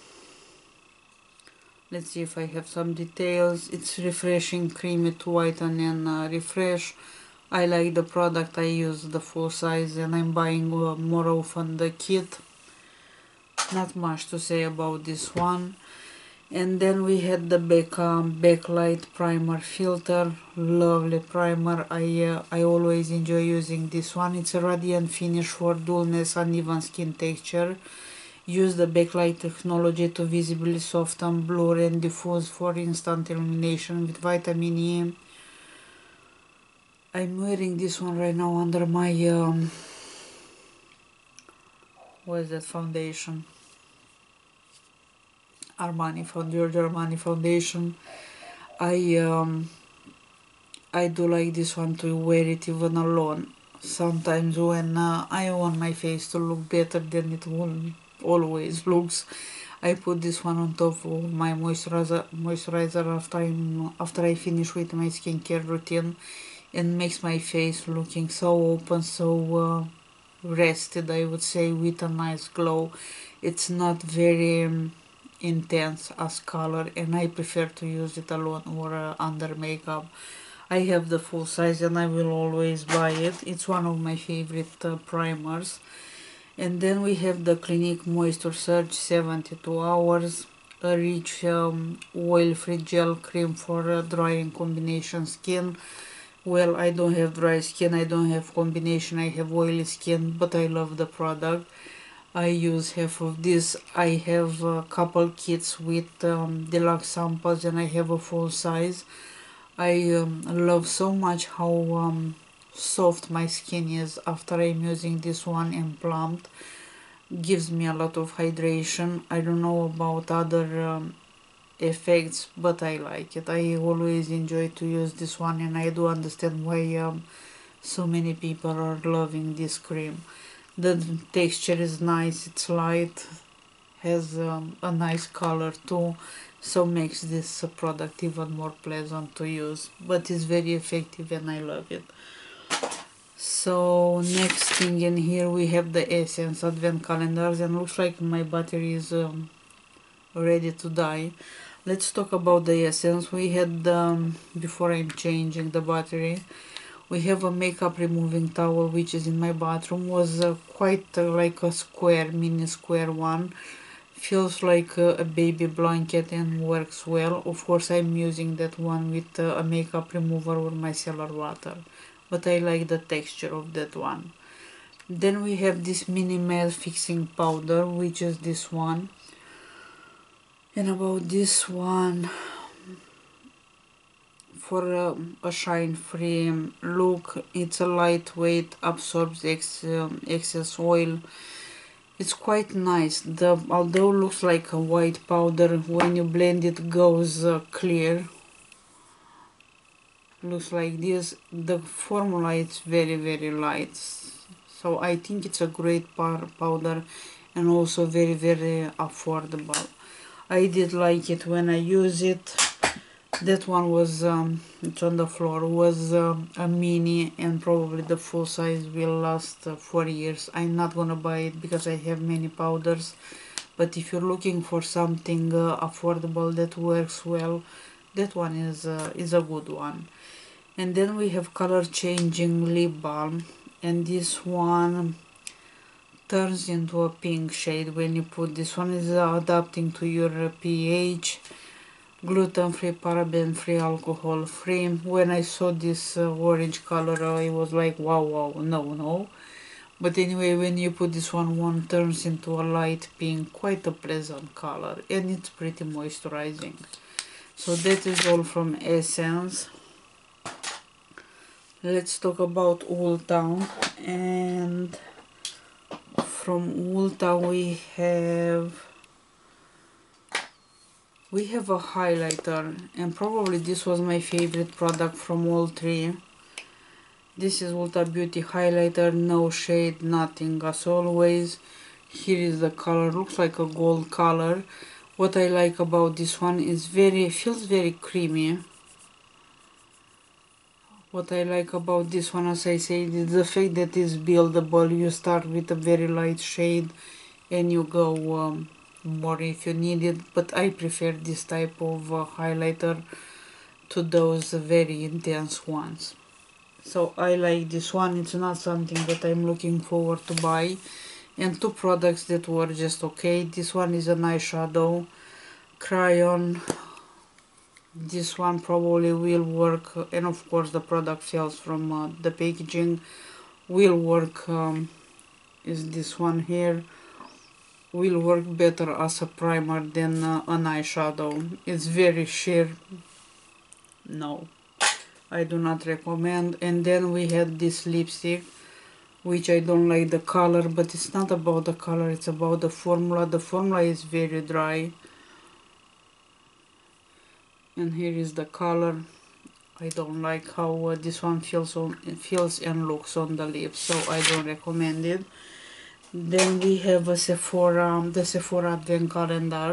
A: let's see if I have some details. It's refreshing, creamy to whiten and uh, refresh. I like the product. I use the full size, and I'm buying uh, more often the kit. Not much to say about this one. And then we had the Becca Backlight Primer Filter. Lovely primer. I uh, I always enjoy using this one. It's a radiant finish for dullness, uneven skin texture. Use the backlight technology to visibly soften, blur and diffuse for instant illumination with vitamin E. I'm wearing this one right now under my um, what is that foundation? Armani, from Giorgio Armani foundation. I um, I do like this one to wear it even alone. Sometimes when uh, I want my face to look better than it will always looks, I put this one on top of my moisturizer moisturizer after I'm after I finish with my skincare routine, and makes my face looking so open, so uh, rested, I would say, with a nice glow. It's not very um, intense as color, and I prefer to use it alone or uh, under makeup. I have the full size, and I will always buy it. It's one of my favorite uh, primers. And then we have the Clinique Moisture Surge seventy-two hours, a rich um, oil-free gel cream for uh, dry and combination skin. Well, I don't have dry skin, I don't have combination, I have oily skin, but I love the product. I use half of this. I have a couple kits with um, deluxe samples, and I have a full size. I um, love so much how um, soft my skin is after I'm using this one, and plumped. Gives me a lot of hydration. I don't know about other um, effects, but I like it. I always enjoy to use this one, and I do understand why um, so many people are loving this cream. The texture is nice, it's light, has um, a nice color too, so makes this product even more pleasant to use, but it's very effective and I love it. So next thing in here we have the Essence advent calendars, and looks like my battery is um, ready to die. Let's talk about the Essence. We had um, before I'm changing the battery, we have a makeup removing towel which is in my bathroom. Was uh, quite uh, like a square, mini square one. Feels like uh, a baby blanket and works well. Of course I'm using that one with uh, a makeup remover or micellar water, but I like the texture of that one. Then we have this minimal fixing powder, which is this one. And about this one, for uh, a shine free look, it's a lightweight, absorbs ex um, excess oil. It's quite nice. The although looks like a white powder, when you blend it goes uh, clear. Looks like this. The formula is very very light, so I think it's a great powder and also very very affordable. I did like it when I use it. That one was um, it's on the floor, was uh, a mini, and probably the full size will last uh, four years. I'm not gonna buy it because I have many powders, but if you're looking for something uh, affordable that works well, that one is uh, is a good one. And then we have color changing lip balm, and this one turns into a pink shade when you put this one. Is adapting to your pH, gluten free, paraben free, alcohol free. When I saw this uh, orange color, I was like wow wow, no no. But anyway, when you put this one, one turns into a light pink, quite a pleasant color, and it's pretty moisturizing. So that is all from Essence. Let's talk about Ulta, and from Ulta we have we have a highlighter, and probably this was my favorite product from all three. This is Ulta Beauty highlighter, no shade, nothing, as always. Here is the color, looks like a gold color. What I like about this one is very feels very creamy. What I like about this one, as I said, is the fact that it's buildable. You start with a very light shade and you go um, more if you need it, but I prefer this type of uh, highlighter to those very intense ones. So I like this one. It's not something that I'm looking forward to buy. And two products that were just okay. This one is an eyeshadow crayon. This one probably will work, and of course the product sells from uh, the packaging. Will work um, is this one here. Will work better as a primer than uh, an eyeshadow. It's very sheer. No, I do not recommend. And then we had this lipstick, which I don't like the color, but it's not about the color, it's about the formula. The formula is very dry. And here is the color. I don't like how uh, this one feels on feels and looks on the lips, so I don't recommend it. Then we have a Sephora, the Sephora Advent Calendar,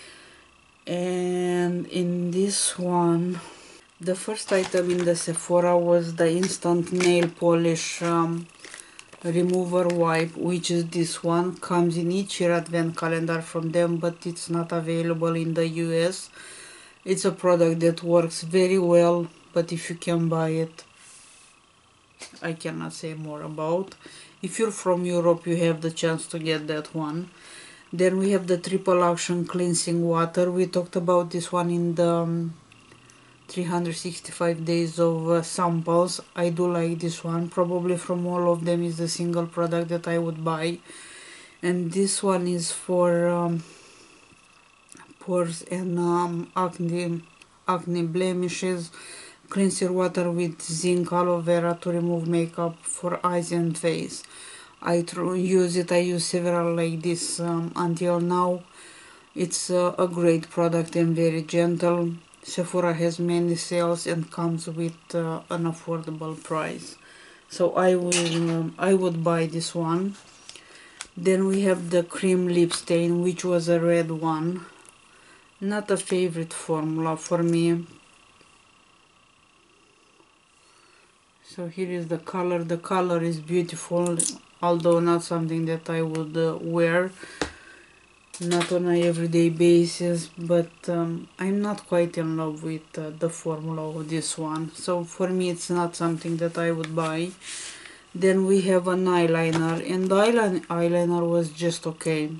A: and in this one, the first item in the Sephora was the instant nail polish um, remover wipe, which is this one. Comes in each year Advent Calendar from them, but it's not available in the U S. It's a product that works very well, but if you can buy it, I cannot say more about. If you're from Europe, you have the chance to get that one. Then we have the triple action cleansing water. We talked about this one in the um, three hundred sixty-five days of uh, samples. I do like this one. Probably from all of them is the single product that I would buy. And this one is for um, pores and um, acne, acne blemishes. Cleanser water with zinc aloe vera to remove makeup for eyes and face. I use it, I use several like this um, until now. It's uh, a great product and very gentle. Sephora has many sales and comes with uh, an affordable price. So I will, um, I would buy this one. Then we have the cream lip stain, which was a red one. Not a favorite formula for me. So here is the color. The color is beautiful, although not something that I would uh, wear, not on an everyday basis, but um, I'm not quite in love with uh, the formula of this one, so for me it's not something that I would buy. Then we have an eyeliner, and the eyeliner, eyeliner was just okay.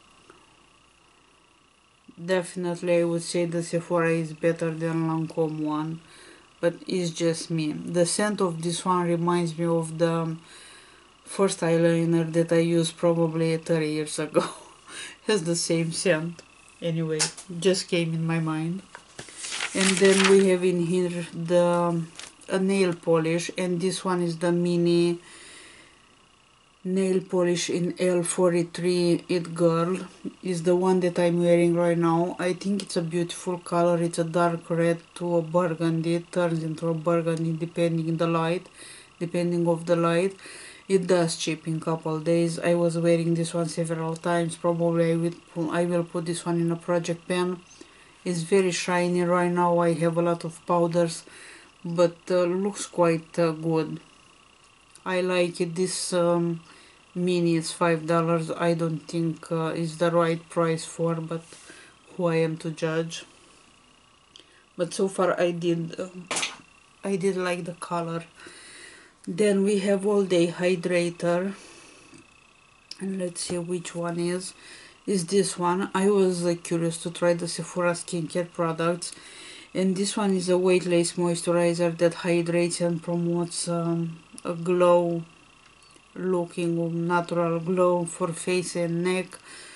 A: Definitely I would say the Sephora is better than Lancome one, but it's just me. The scent of this one reminds me of the first eyeliner that I used probably thirty years ago. Has the same scent. Anyway, just came in my mind. And then we have in here the a nail polish, and this one is the mini nail polish in L forty-three It Girl. Is the one that I'm wearing right now. I think it's a beautiful color. It's a dark red to a burgundy. It turns into a burgundy depending the light, depending of the light. It does chip in couple days. I was wearing this one several times. Probably I will put, I will put this one in a project pen. It's very shiny right now. I have a lot of powders, but uh, looks quite uh, good. I like it. This um, mini is five dollars. I don't think uh, is the right price for, but who I am to judge. But so far I did, uh, I did like the color. Then we have All Day Hydrator, and let's see which one is is this one. I was uh, curious to try the Sephora skincare products, and this one is a weightless moisturizer that hydrates and promotes um, a glow looking natural glow for face and neck.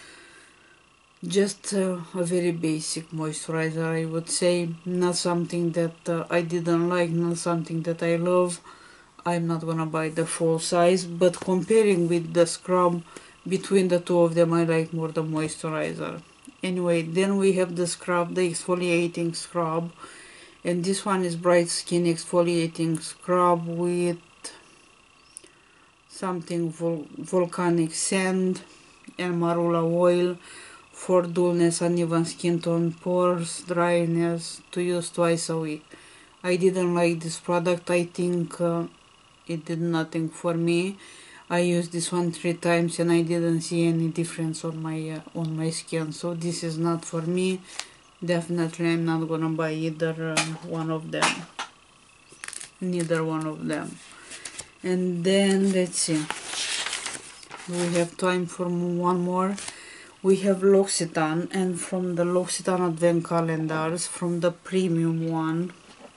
A: Just uh, a very basic moisturizer, I would say. Not something that uh, I didn't like, not something that I love. I'm not gonna buy the full size, but comparing with the scrub, between the two of them I like more the moisturizer. Anyway, then we have the scrub, the exfoliating scrub, and this one is Bright Skin exfoliating scrub with something vol volcanic sand and marula oil for dullness, uneven skin tone, pores, dryness, to use twice a week. I didn't like this product. I think uh, it did nothing for me. I used this one three times and I didn't see any difference on my uh, on my skin, so this is not for me. Definitely I'm not gonna buy either uh, one of them, neither one of them. And then let's see, we have time for one more. We have L'Occitane, and from the L'Occitane Advent Calendars, from the premium one.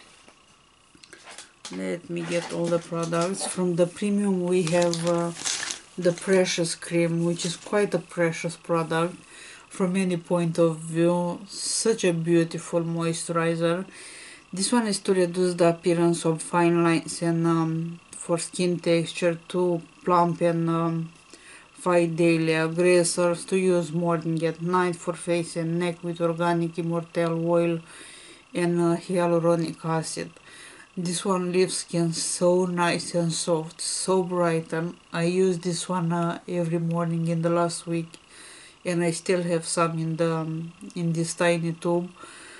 A: Let me get all the products. From the premium we have uh, the Precious Cream, which is quite a precious product from any point of view. Such a beautiful moisturizer. This one is to reduce the appearance of fine lines and um, for skin texture, to plump and um, fight daily aggressors, to use morning at night for face and neck with organic immortelle oil and uh, hyaluronic acid. This one leaves skin so nice and soft, so bright, and I use this one uh, every morning in the last week, and I still have some in the um, in this tiny tube.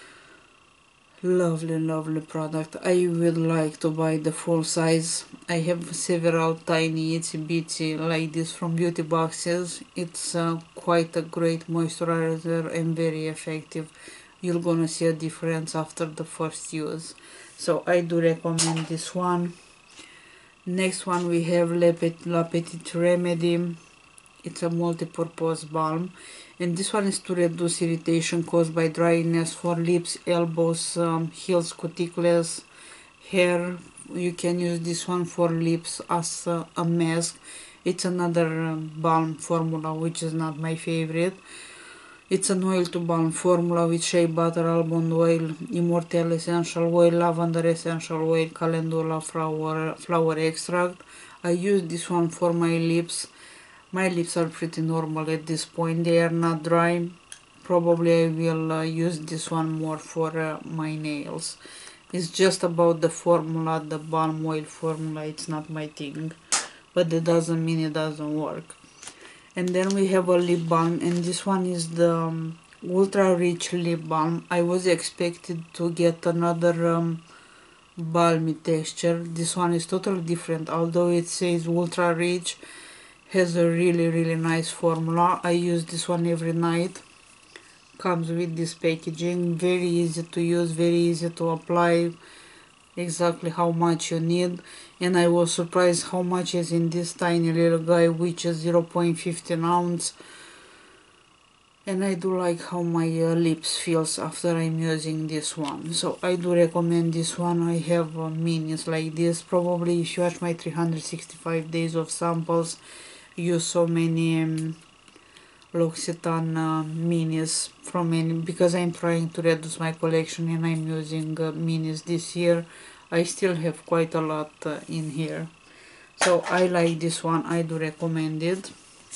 A: Lovely, lovely product. I would like to buy the full size. I have several tiny itsy bitsy like this from beauty boxes. It's uh, quite a great moisturizer and very effective. You're gonna see a difference after the first use. So I do recommend this one. Next one we have La Petite Remedy. It's a multi-purpose balm, and this one is to reduce irritation caused by dryness for lips, elbows, um, heels, cuticles, hair. You can use this one for lips as uh, a mask. It's another um, balm formula which is not my favorite. It's an oil to balm formula with shea butter, almond oil, immortelle essential oil, lavender essential oil, calendula flower, flower extract. I use this one for my lips. My lips are pretty normal at this point. They are not dry. Probably I will uh, use this one more for uh, my nails. It's just about the formula, the balm oil formula. It's not my thing. But that doesn't mean it doesn't work. And then we have a lip balm, and this one is the um, Ultra Rich Lip Balm. I was expected to get another um, balmy texture. This one is totally different, although it says ultra rich, has a really really nice formula. I use this one every night. Comes with this packaging, very easy to use, very easy to apply, exactly how much you need. And I was surprised how much is in this tiny little guy, which is zero point one five ounce. And I do like how my uh, lips feels after I'm using this one, so I do recommend this one. I have uh, minis like this. Probably if you watch my three hundred sixty-five days of samples, use so many um, L'Occitane uh, minis from any, because I'm trying to reduce my collection and I'm using uh, minis this year. I still have quite a lot uh, in here, so I like this one. I do recommend it.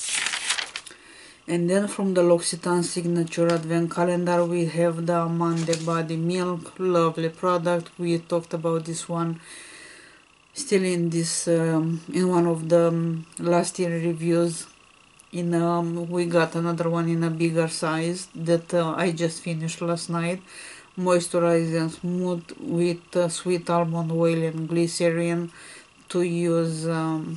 A: And then from the L'Occitane Signature Advent Calendar we have the Amande Body Milk. Lovely product. We talked about this one still in this um, in one of the um, last year reviews. In um, we got another one in a bigger size that uh, I just finished last night. Moisturized and smooth with uh, sweet almond oil and glycerin to use. Um,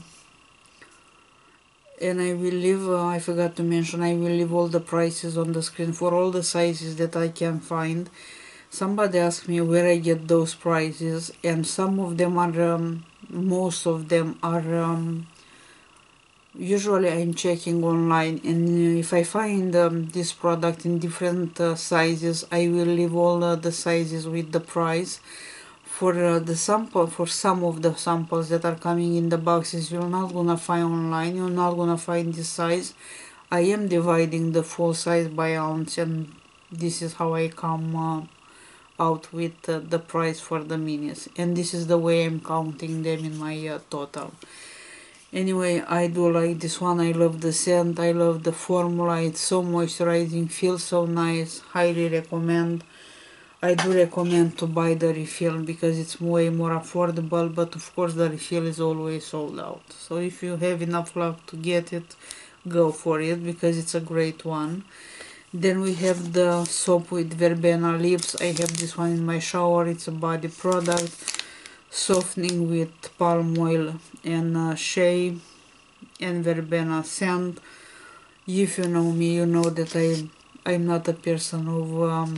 A: and I will leave, uh, I forgot to mention, I will leave all the prices on the screen for all the sizes that I can find. Somebody asked me where I get those prices, and some of them are, um, most of them are, um, usually I'm checking online, and if I find um, this product in different uh, sizes, I will leave all uh, the sizes with the price. For uh, the sample, for some of the samples that are coming in the boxes, you're not gonna find online, you're not gonna find this size. I am dividing the full size by ounce, and this is how I come uh, out with uh, the price for the minis, and this is the way I'm counting them in my uh, total. Anyway, I do like this one. I love the scent, I love the formula. It's so moisturizing, feels so nice. Highly recommend. I do recommend to buy the refill because it's way more affordable, but of course the refill is always sold out. So if you have enough luck to get it, go for it because it's a great one. Then we have the soap with verbena lips. I have this one in my shower. It's a body product, softening with palm oil and uh, shea and verbena scent. If you know me, you know that I I'm not a person of um,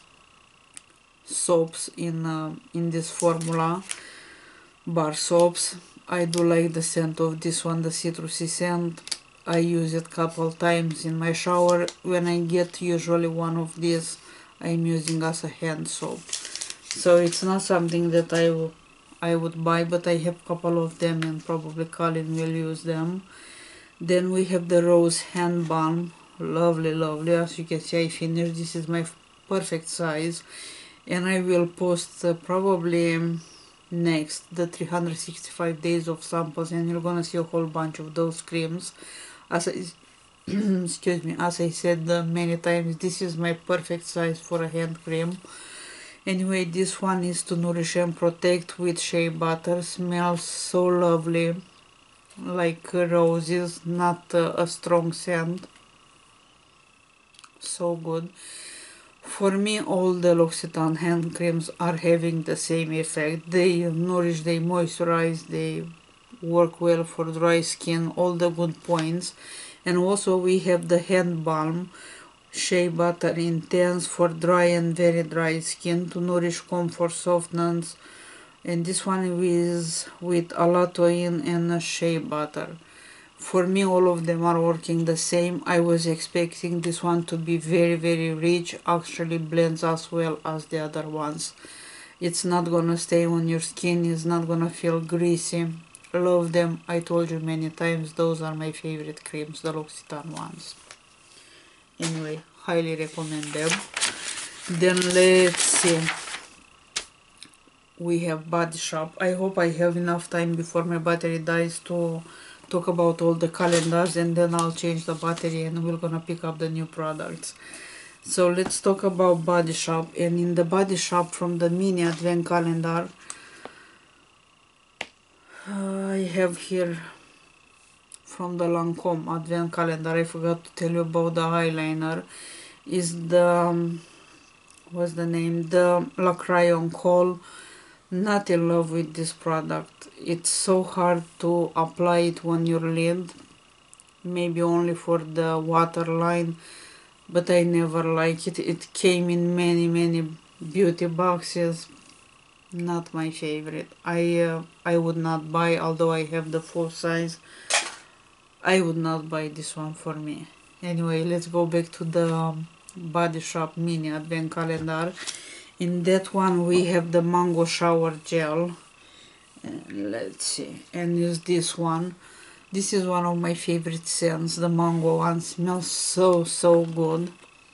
A: soaps in uh, in this formula, bar soaps. I do like the scent of this one, the citrusy scent. I use it couple times in my shower. When I get usually one of these, I'm using as a hand soap, so it's not something that I I would buy, but I have a couple of them and probably Colin will use them. Then we have the rose hand balm. Lovely, lovely. As you can see, I finished. This is my perfect size, and I will post uh, probably next the three hundred sixty-five days of samples, and you're gonna see a whole bunch of those creams. As I excuse me, as I said uh, many times, this is my perfect size for a hand cream. Anyway, this one is to nourish and protect with shea butter. Smells so lovely, like roses, not uh, a strong scent. So good. For me, all the L'Occitane hand creams are having the same effect. They nourish, they moisturize, they work well for dry skin, all the good points. And also we have the hand balm, shea butter intense for dry and very dry skin to nourish, comfort, softness. And this one is with allantoin and shea butter. For me, all of them are working the same. I was expecting this one to be very very rich. Actually blends as well as the other ones. It's not gonna stay on your skin, it's not gonna feel greasy. Love them. I told you many times, those are my favorite creams, the L'Occitane ones. Anyway, highly recommend them. Then let's see, we have Body Shop. I hope I have enough time before my battery dies to talk about all the calendars, and then I'll change the battery and we're gonna pick up the new products. So let's talk about Body Shop. And in the Body Shop, from the mini advent calendar, uh, I have here from the Lancome advent calendar. I forgot to tell you about the eyeliner. Is the um, what's the name, the La Crayon Col not in love with this product. It's so hard to apply it on your lid, maybe only for the waterline, but I never like it. It came in many many beauty boxes. Not my favorite. I uh, I would not buy, although I have the full size. I would not buy this one for me. Anyway, let's go back to the um, Body Shop Mini Advent Calendar. In that one we have the Mango Shower Gel. And let's see, and use this one. This is one of my favorite scents. The mango one smells so so good.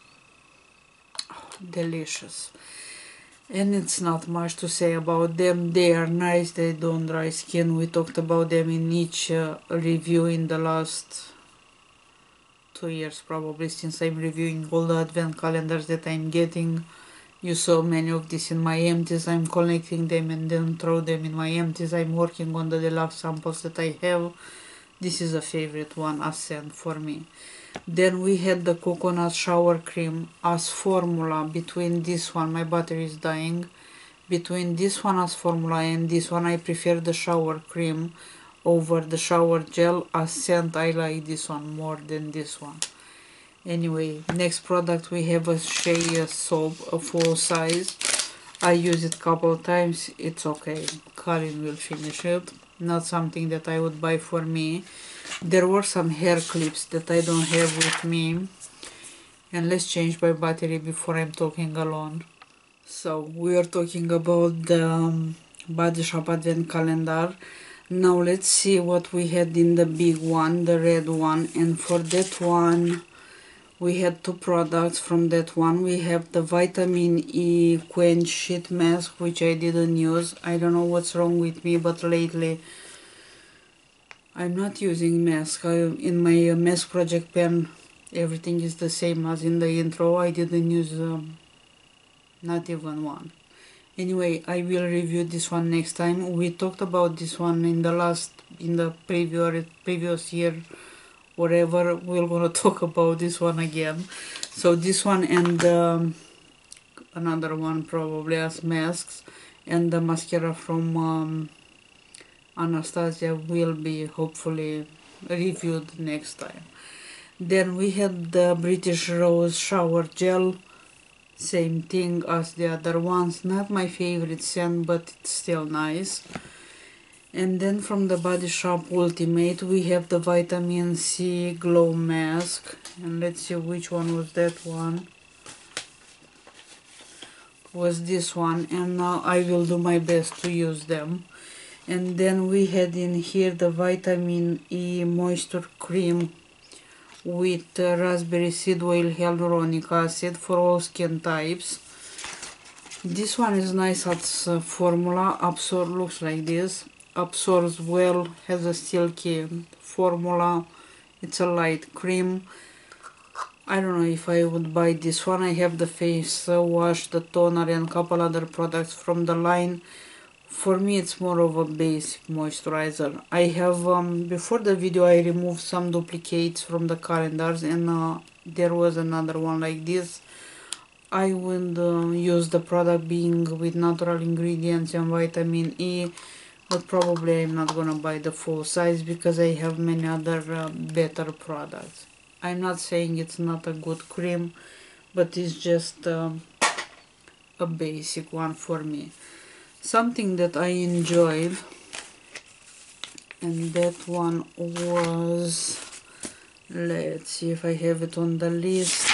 A: Oh, delicious. And it's not much to say about them. They are nice, they don't dry skin. We talked about them in each uh, review in the last two years probably, since I'm reviewing all the advent calendars that I'm getting. You saw many of these in my empties. I'm collecting them and then throw them in my empties. I'm working on the deluxe samples that I have. This is a favorite one as scent for me. Then we had the coconut shower cream as formula. Between this one, my battery is dying. Between this one as formula and this one, I prefer the shower cream over the shower gel. As scent, I like this one more than this one. Anyway, next product we have a Shea soap, a full size. I use it a couple of times. It's okay. Karin will finish it. Not something that I would buy for me. There were some hair clips that I don't have with me. And let's change my battery before I'm talking alone. So we are talking about the um, Body Shop Advent Calendar. Now let's see what we had in the big one, the red one. And for that one, we had two products from that one. We have the Vitamin E Quench Sheet Mask, which I didn't use. I don't know what's wrong with me, but lately I'm not using mask. I, in my uh, mask project pen, everything is the same as in the intro. I didn't use um, not even one. Anyway, I will review this one next time. We talked about this one in the last, in the previous previous year, whatever. We're gonna talk about this one again. So this one and um, another one probably as masks, and the mascara from um, Anastasia will be hopefully reviewed next time. Then we had the British Rose Shower Gel. Same thing as the other ones. Not my favorite scent, but it's still nice. And then from the Body Shop Ultimate we have the Vitamin C Glow Mask. And let's see which one was that one. Was this one, and now I will do my best to use them. And then we had in here the Vitamin E Moisture Cream with uh, raspberry seed oil, hyaluronic acid for all skin types. This one is nice as uh, formula. Absorb, looks like this. Absorbs well, has a silky formula. It's a light cream. I don't know if I would buy this one. I have the face uh, wash, the toner, and a couple other products from the line. For me it's more of a basic moisturizer. I have, um, before the video I removed some duplicates from the calendars, and uh, there was another one like this. I would uh, use the product being with natural ingredients and vitamin E, but probably I'm not gonna buy the full size because I have many other uh, better products. I'm not saying it's not a good cream, but it's just um, a basic one for me. Something that I enjoyed, and that one was, let's see if I have it on the list.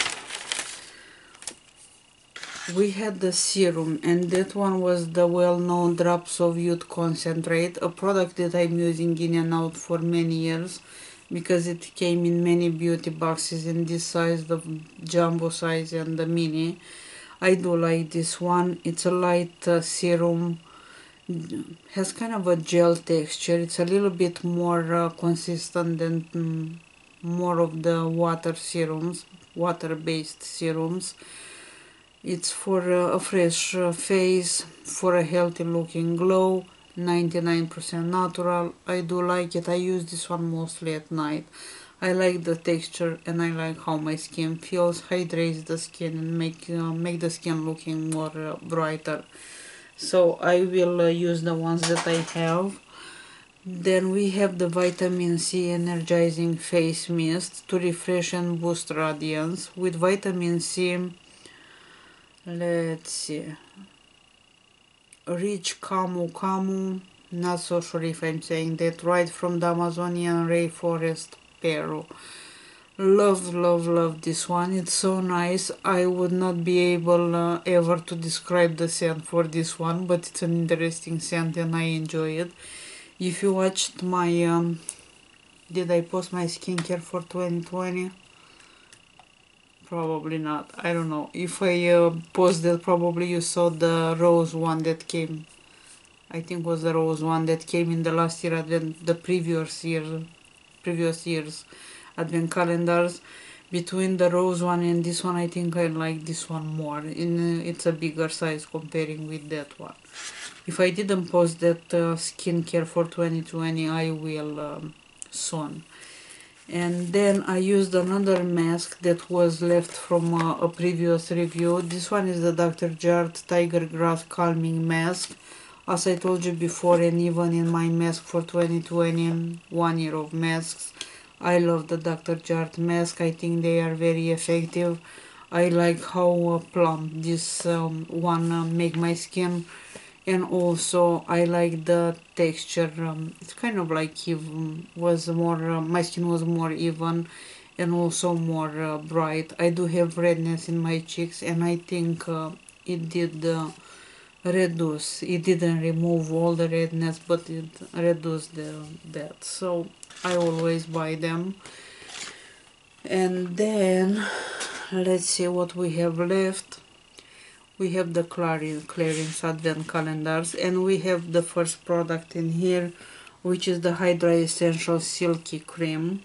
A: We had the serum, and that one was the well-known Drops of Youth Concentrate, a product that I'm using in and out for many years because it came in many beauty boxes in this size, the jumbo size and the mini. I do like this one. It's a light uh, serum, has kind of a gel texture. It's a little bit more uh, consistent than mm, more of the water serums, water-based serums. It's for uh, a fresh uh, face, for a healthy looking glow, ninety-nine percent natural. I do like it. I use this one mostly at night. I like the texture and I like how my skin feels, hydrates the skin and make uh, make the skin looking more uh, brighter. so I will uh, use the ones that I have. Then we have the Vitamin C Energizing Face Mist to refresh and boost radiance. With Vitamin C, let's see, Rich Camu Camu, not so sure if I'm saying that right, from the Amazonian rainforest, Peru. Love, love, love this one. It's so nice. I would not be able uh, ever to describe the scent for this one, but it's an interesting scent and I enjoy it. If you watched my, um, did I post my skincare for twenty twenty? Probably not. I don't know. If I uh, posted, probably you saw the rose one that came. I think was the rose one that came in the last year, Advent, the previous year, previous years Advent calendars. Between the rose one and this one, I think I like this one more. In uh, it's a bigger size comparing with that one. If I didn't post that uh, skincare for twenty twenty, I will um, soon. And then I used another mask that was left from uh, a previous review. This one is the Doctor Jart Tiger Grass Calming Mask. As I told you before, and even in my mask for twenty twenty, one year of masks, I love the Doctor Jart mask. I think they are very effective. I like how uh, plump this um, one uh, make my skin, and also I like the texture. Um, it's kind of like even was more uh, my skin was more even and also more uh, bright. I do have redness in my cheeks, and I think uh, it did uh, reduce. It didn't remove all the redness, but it reduced the that. So I always buy them. And then let's see what we have left. We have the Clarins Advent calendars, and we have the first product in here, which is the Hydra Essential Silky Cream.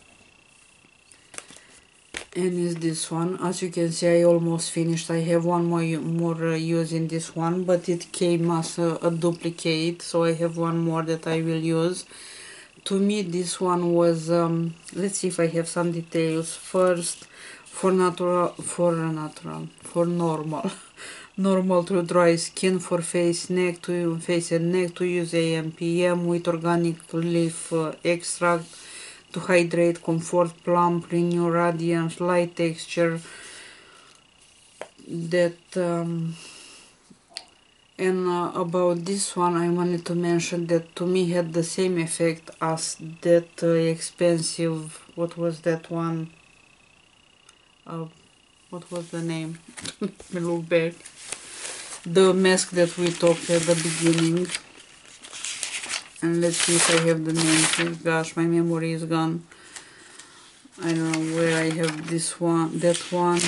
A: And is this one. As you can see, I almost finished. I have one more more uh, use in this one, but it came as a, a duplicate, so I have one more that I will use. To me, this one was um, let's see if I have some details. First, for natural, for natural, for normal, normal to dry skin, for face, neck to face and neck to use A M P M with organic leaf uh, extract. To hydrate, comfort, plump, renew, radiance, light texture. That um, and uh, about this one, I wanted to mention that to me had the same effect as that uh, expensive. What was that one? Uh, what was the name? Let me look back. The mask that we talked at the beginning. And let's see if I have the name. Oh gosh, my memory is gone. I don't know where I have this one, that one.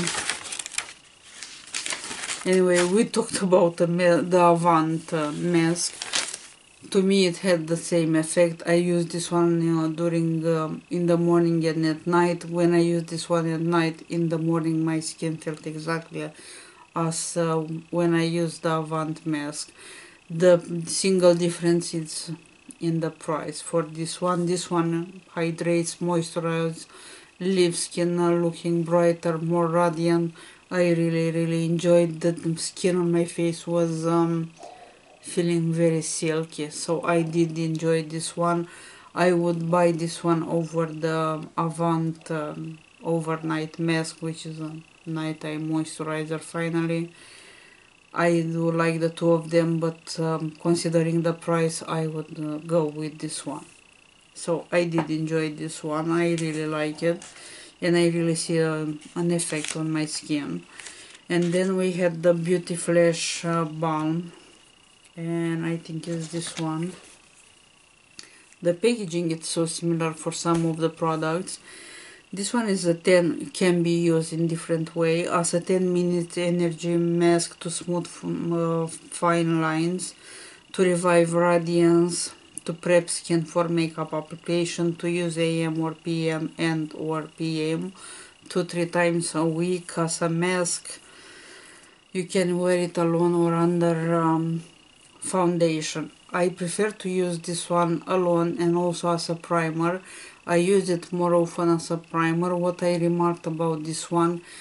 A: Anyway, we talked about the, the Avant uh, mask. To me, it had the same effect. I used this one, you know, during um, in the morning and at night. When I used this one at night, in the morning, my skin felt exactly as uh, when I used the Avant mask. The single difference is in the price for this one. This one hydrates, moisturizes, leaves skin looking brighter, more radiant. I really really enjoyed the skin on my face was um, feeling very silky, so I did enjoy this one. I would buy this one over the Avant um, overnight mask, which is a nighttime moisturizer. Finally, I do like the two of them, but um, considering the price, I would uh, go with this one. So I did enjoy this one. I really like it, and I really see a, an effect on my skin. And then we had the Beauty Flash uh, Balm, and I think it's this one. The packaging is so similar for some of the products. This one is a ten, can be used in different way as a ten minute energy mask to smooth uh, fine lines, to revive radiance, to prep skin for makeup application, to use A M or P M and or P M, two three times a week as a mask. You can wear it alone or under um, foundation. I prefer to use this one alone and also as a primer. I use it more often as a primer. What I remarked about this one,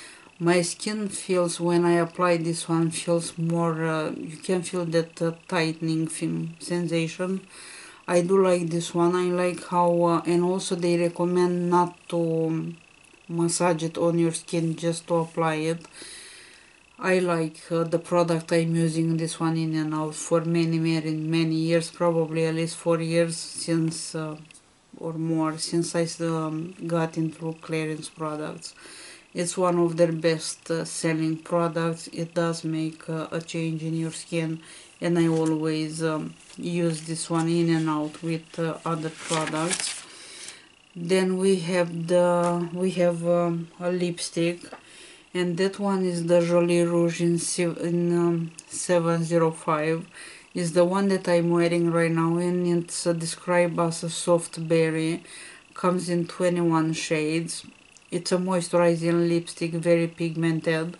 A: My skin feels, when I apply this one, feels more, uh, you can feel that uh, tightening film sensation. I do like this one. I like how, uh, and also they recommend not to um, massage it on your skin, just to apply it. I like uh, the product. I'm using this one in and out for many, many, many years, probably at least four years since, uh, or more, since I um, got into Clarins products. It's one of their best uh, selling products. It does make uh, a change in your skin, and I always um, use this one in and out with uh, other products. Then we have the we have um, a lipstick, and that one is the Jolie Rouge in, in um, seven oh five. Is the one that I'm wearing right now, and it's uh, described as a soft berry. Comes in twenty-one shades. It's a moisturizing lipstick, very pigmented.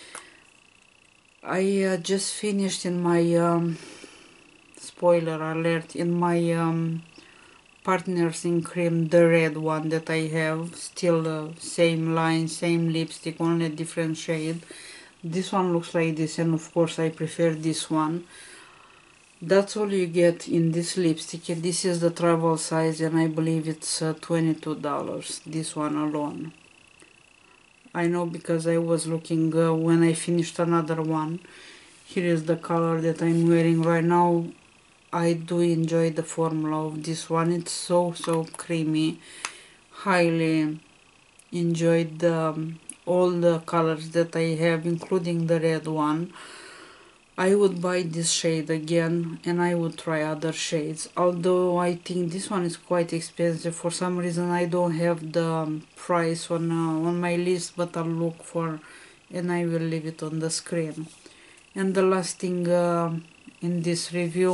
A: I uh, just finished in my, um, spoiler alert, in my um, Partners in Cream, the red one that I have. Still the same line, same lipstick, only different shade. This one looks like this, and of course I prefer this one. That's all you get in this lipstick. This is the travel size, and I believe it's uh, twenty-two dollars, this one alone. I know because I was looking uh, when I finished another one. Here is the color that I'm wearing right now. I do enjoy the formula of this one. It's so so creamy. Highly enjoyed um, all the colors that I have, including the red one. I would buy this shade again, and I would try other shades, although I think this one is quite expensive. For some reason I don't have the um, price on, uh, on my list, but I'll look for, and I will leave it on the screen. And the last thing uh, in this review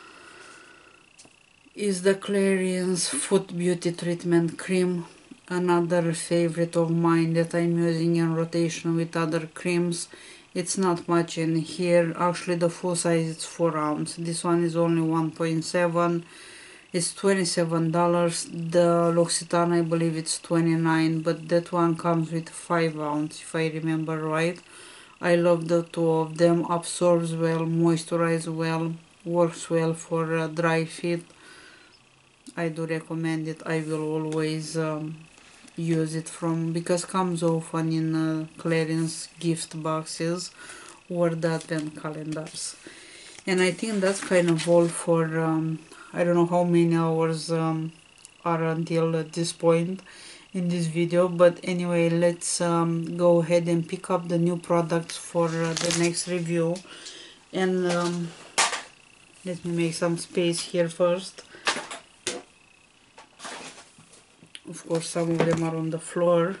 A: is the Clarins Foot Beauty Treatment Cream, another favorite of mine that I'm using in rotation with other creams. It's not much in here. Actually, the full size is four ounce. This one is only one point seven. It's twenty-seven dollars. The L'Occitane, I believe it's twenty-nine, but that one comes with five ounce, if I remember right. I love the two of them. Absorbs well, moisturizes well, works well for uh, dry feet. I do recommend it. I will always um, use it from, because comes often in uh, Clarins gift boxes or the advent calendars. And I think that's kind of all for um, I don't know how many hours um, are until at this point in this video, but anyway, let's um, go ahead and pick up the new products for uh, the next review. And um, let me make some space here first. Of course, some of them are on the floor.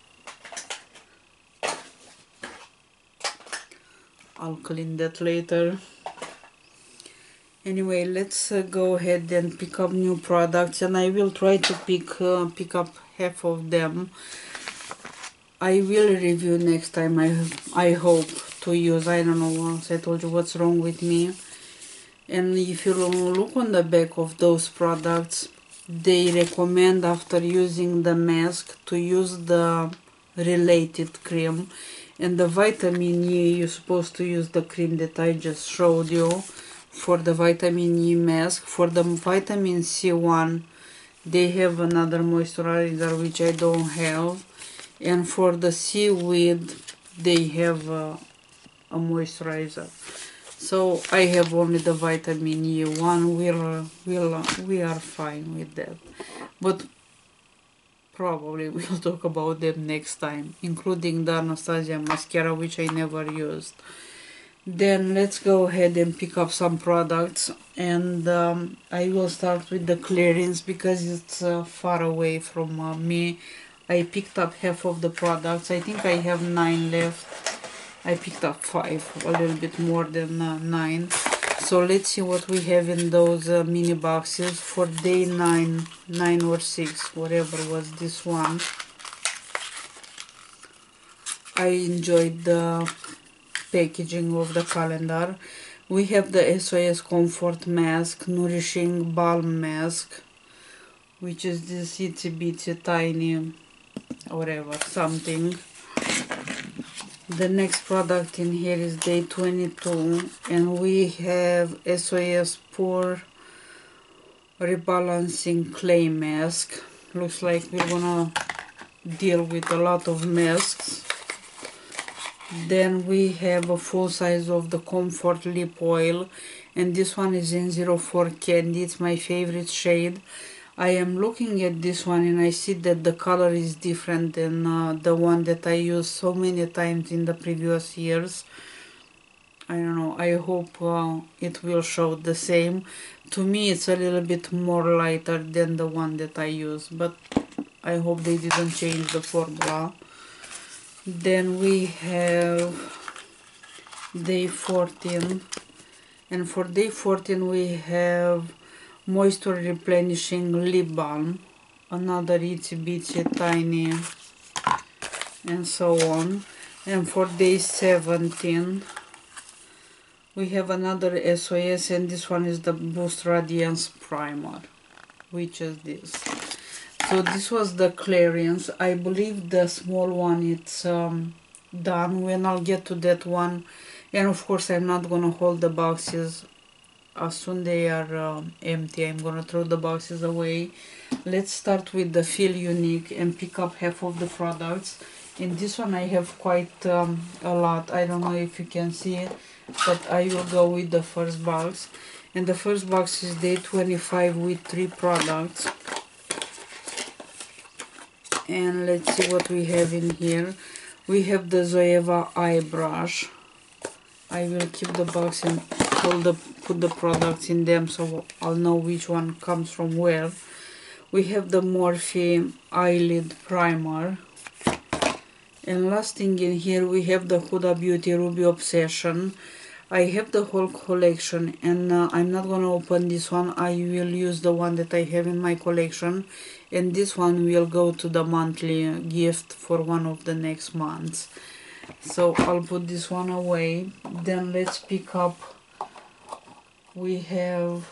A: I'll clean that later. Anyway, let's uh, go ahead and pick up new products, and I will try to pick uh, pick up half of them. I will review next time. I I hope to use. I don't know. As I told you, what's wrong with me. And if you look on the back of those products, they recommend after using the mask to use the related cream. And the vitamin E, you're supposed to use the cream that I just showed you for the vitamin E mask. For the vitamin C one, they have another moisturizer which I don't have. And for the seaweed, they have uh, a moisturizer. So I have only the vitamin E one. We'll, we'll, we are fine with that. But probably we'll talk about them next time, including the Anastasia mascara, which I never used. Then let's go ahead and pick up some products, and um, I will start with the Clarins because it's uh, far away from uh, me. I picked up half of the products. I think I have nine left. I picked up five, a little bit more than uh, nine. So let's see what we have in those uh, mini boxes for day nine, nine or six, whatever was this one. I enjoyed the packaging of the calendar. We have the S O S Comfort Mask, Nourishing Balm Mask, which is this itsy bitsy tiny, whatever, something. The next product in here is day twenty-two, and we have S O S Pore Rebalancing Clay Mask. Looks like we're gonna deal with a lot of masks. Then we have a full size of the Comfort Lip Oil, and this one is in zero four Candy. It's my favorite shade. I am looking at this one and I see that the color is different than uh, the one that I used so many times in the previous years. I don't know, I hope uh, it will show the same. To me it's a little bit more lighter than the one that I used, but I hope they didn't change the formula. Then we have day fourteen, and for day fourteen we have Moisture Replenishing Lip Balm, another itsy bitsy tiny, and so on. And for day seventeen we have another S O S, and this one is the Boost Radiance Primer, which is this. So this was the clearance. I believe the small one it's um, done. When I'll get to that one, and of course I'm not gonna hold the boxes. As soon they are uh, empty, I'm gonna throw the boxes away. Let's start with the Feel Unique and pick up half of the products. In this one I have quite um, a lot. I don't know if you can see it, but I will go with the first box. And the first box is day twenty-five with three products. And let's see what we have in here. We have the Zoeva eye brush. I will keep the box and hold the, put the products in them so I'll know which one comes from where. We have the Morphe eyelid primer. And last thing in here we have the Huda Beauty Ruby Obsession. I have the whole collection, and uh, I'm not gonna open this one. I will use the one that I have in my collection, and this one will go to the monthly gift for one of the next months. So I'll put this one away. Then let's pick up, we have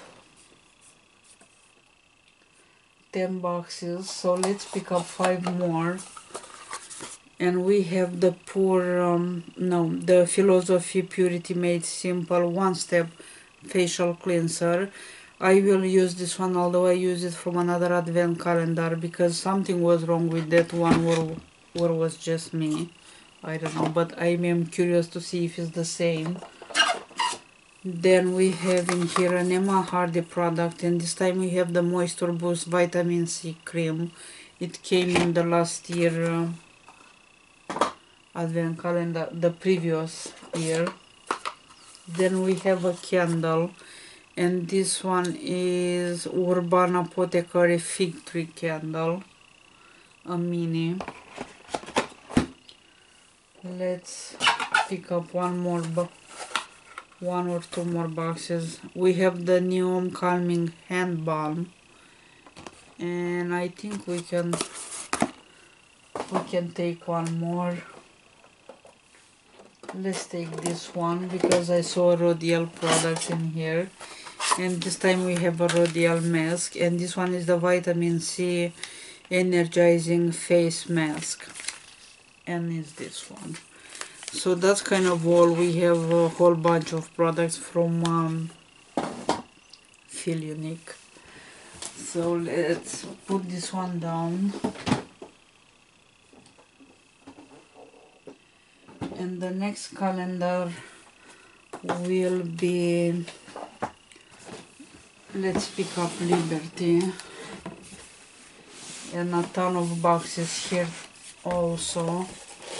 A: ten boxes, so let's pick up five more. And we have the Pure, um, no, the Philosophy Purity Made Simple One Step Facial Cleanser. I will use this one, although I use it from another advent calendar, because something was wrong with that one, or, or was just me. I don't know, but I am curious to see if it's the same. Then we have in here an Emma Hardy product, and this time we have the Moisture Boost Vitamin C Cream. It came in the last year uh, advent calendar, the previous year. Then we have a candle, and this one is Urban Apothecary Fig Tree Candle, a mini. Let's pick up one more, one or two more boxes. We have the Neom Calming Hand Balm, and I think we can we can take one more. Let's take this one because I saw a Rodial product in here, and this time we have a Rodial mask, and this one is the Vitamin C Energizing Face Mask, and is this one. So that's kind of all. We have a whole bunch of products from um, Feel Unique. So let's put this one down. And the next calendar will be, let's pick up Liberty, and a ton of boxes here also.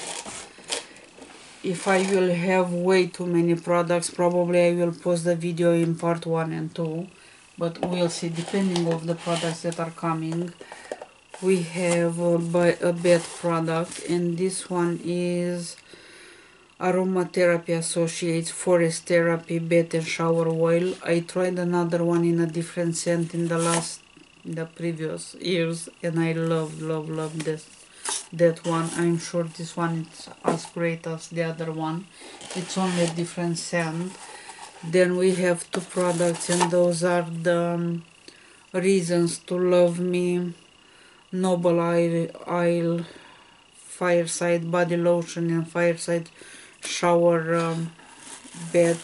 A: If I will have way too many products, probably I will post the video in part one and two, but we'll see, depending on the products that are coming. We have a, a bed product, and this one is Aromatherapy Associates Forest Therapy Bath and Shower Oil. I tried another one in a different scent in the last, the previous years, and I love, love, love this. That one. I'm sure this one is as great as the other one. It's only a different scent. Then we have two products, and those are the um, Reasons to Love Me Noble Oil Fireside body lotion and Fireside shower um, bed.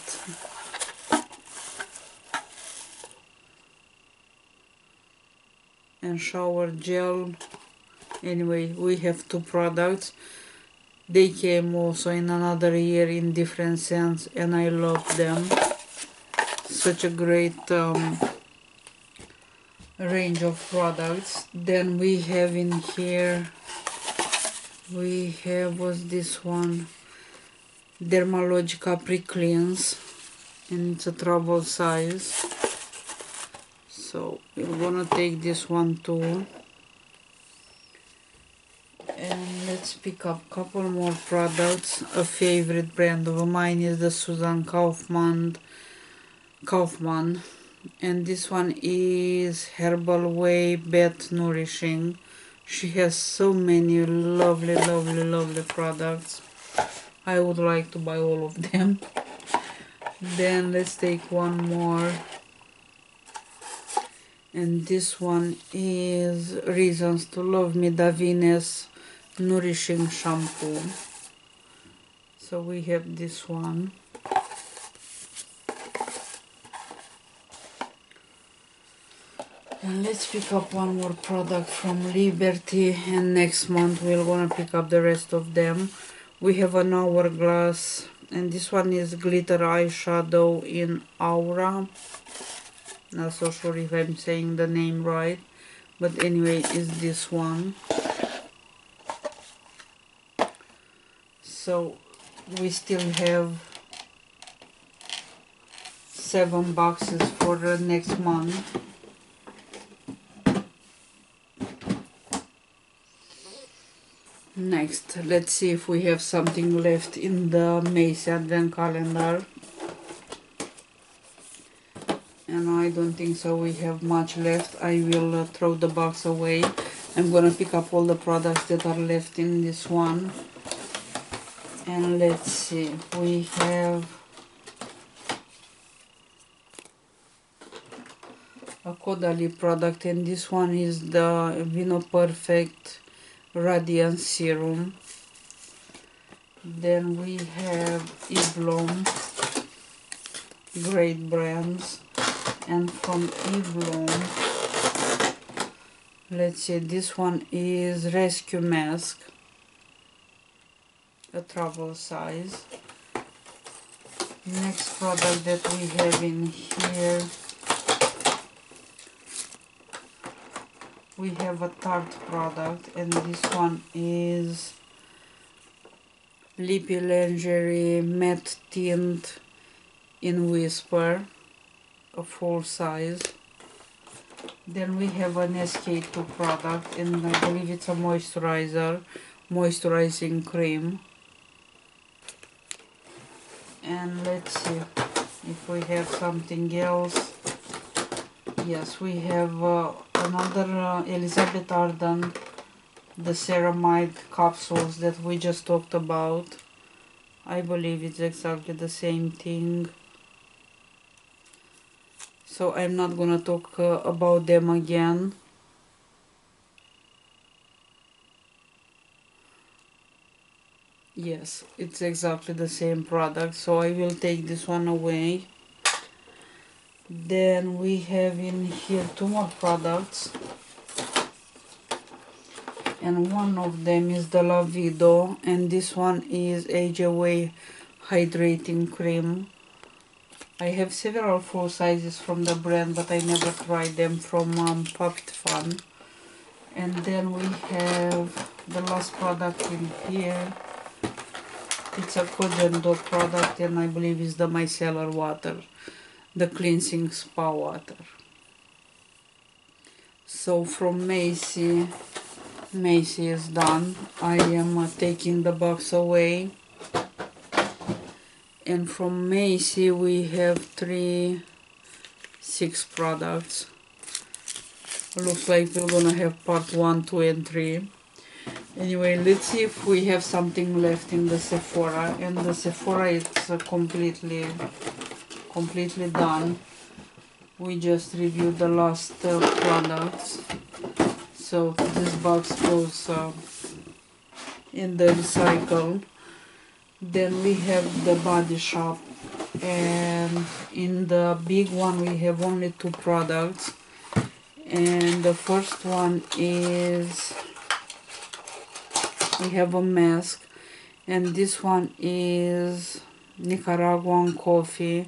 A: And shower gel. Anyway, we have two products. They came also in another year in different scents, and I love them. Such a great um, range of products. Then we have in here, we have, what's this one? Dermalogica Pre-Cleanse, and it's a travel size. So we're gonna take this one too. And let's pick up a couple more products. A favorite brand of mine is the Susan Kaufman Kaufman, and this one is Herbal Whey Bath Nourishing. She has so many lovely lovely lovely products. I would like to buy all of them. Then let's take one more, and this one is Reasons to Love Me, Davines Nourishing Shampoo. So we have this one. And let's pick up one more product from Liberty, and next month we're gonna pick up the rest of them. We have an Hourglass, and this one is glitter eyeshadow in Aura. Not so sure if I'm saying the name right, but anyway, is this one. So we still have seven boxes for uh, next month. Next, let's see if we have something left in the Macy Advent Calendar. And I don't think so we have much left. I will uh, throw the box away. I'm gonna pick up all the products that are left in this one. And let's see, we have a Caudalie product, and this one is the Vino Perfect Radiance Serum. Then we have Eve Lom, great brands. And from Eve Lom, let's see, this one is Rescue Mask, a travel size. Next product that we have in here, we have a Tarte product, and this one is Lippy Lingerie Matte Tint in Whisper, a full size. Then we have an S K two product, and I believe it's a moisturizer, moisturizing cream. And let's see if we have something else. Yes, we have uh, another uh, Elizabeth Arden, the ceramide capsules that we just talked about. I believe it's exactly the same thing. So I'm not gonna talk uh, about them again. Yes, it's exactly the same product, so I will take this one away. Then we have in here two more products, and one of them is the Lavido, and this one is Age Away Hydrating Cream. I have several full sizes from the brand, but I never tried them, from um, Puppet Fun. And then we have the last product in here. It's a Cogendo product, and I believe it's the micellar water, the cleansing spa water. So from Macy, Macy is done. I am uh, taking the box away. And from Macy we have three, six products. Looks like we're gonna have part one, two, and three. Anyway, let's see if we have something left in the Sephora. And the Sephora is uh, completely, completely done. We just reviewed the last uh, products. So this box goes uh, in the recycle. Then we have the Body Shop, and in the big one we have only two products, and the first one is we have a mask, and this one is Nicaraguan Coffee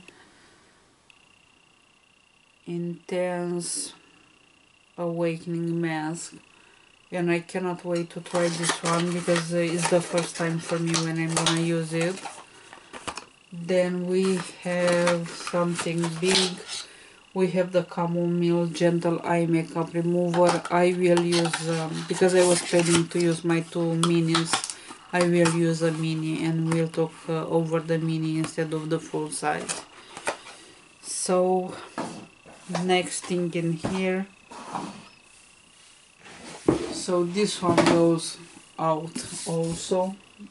A: Intense Awakening Mask, and I cannot wait to try this one because uh, it's the first time for me when I'm gonna use it. Then we have something big. We have the Chamomile Gentle Eye Makeup Remover. I will use, um, because I was planning to use my two minis, I will use a mini and we'll talk uh, over the mini instead of the full size. So, next thing in here. So this one goes out also.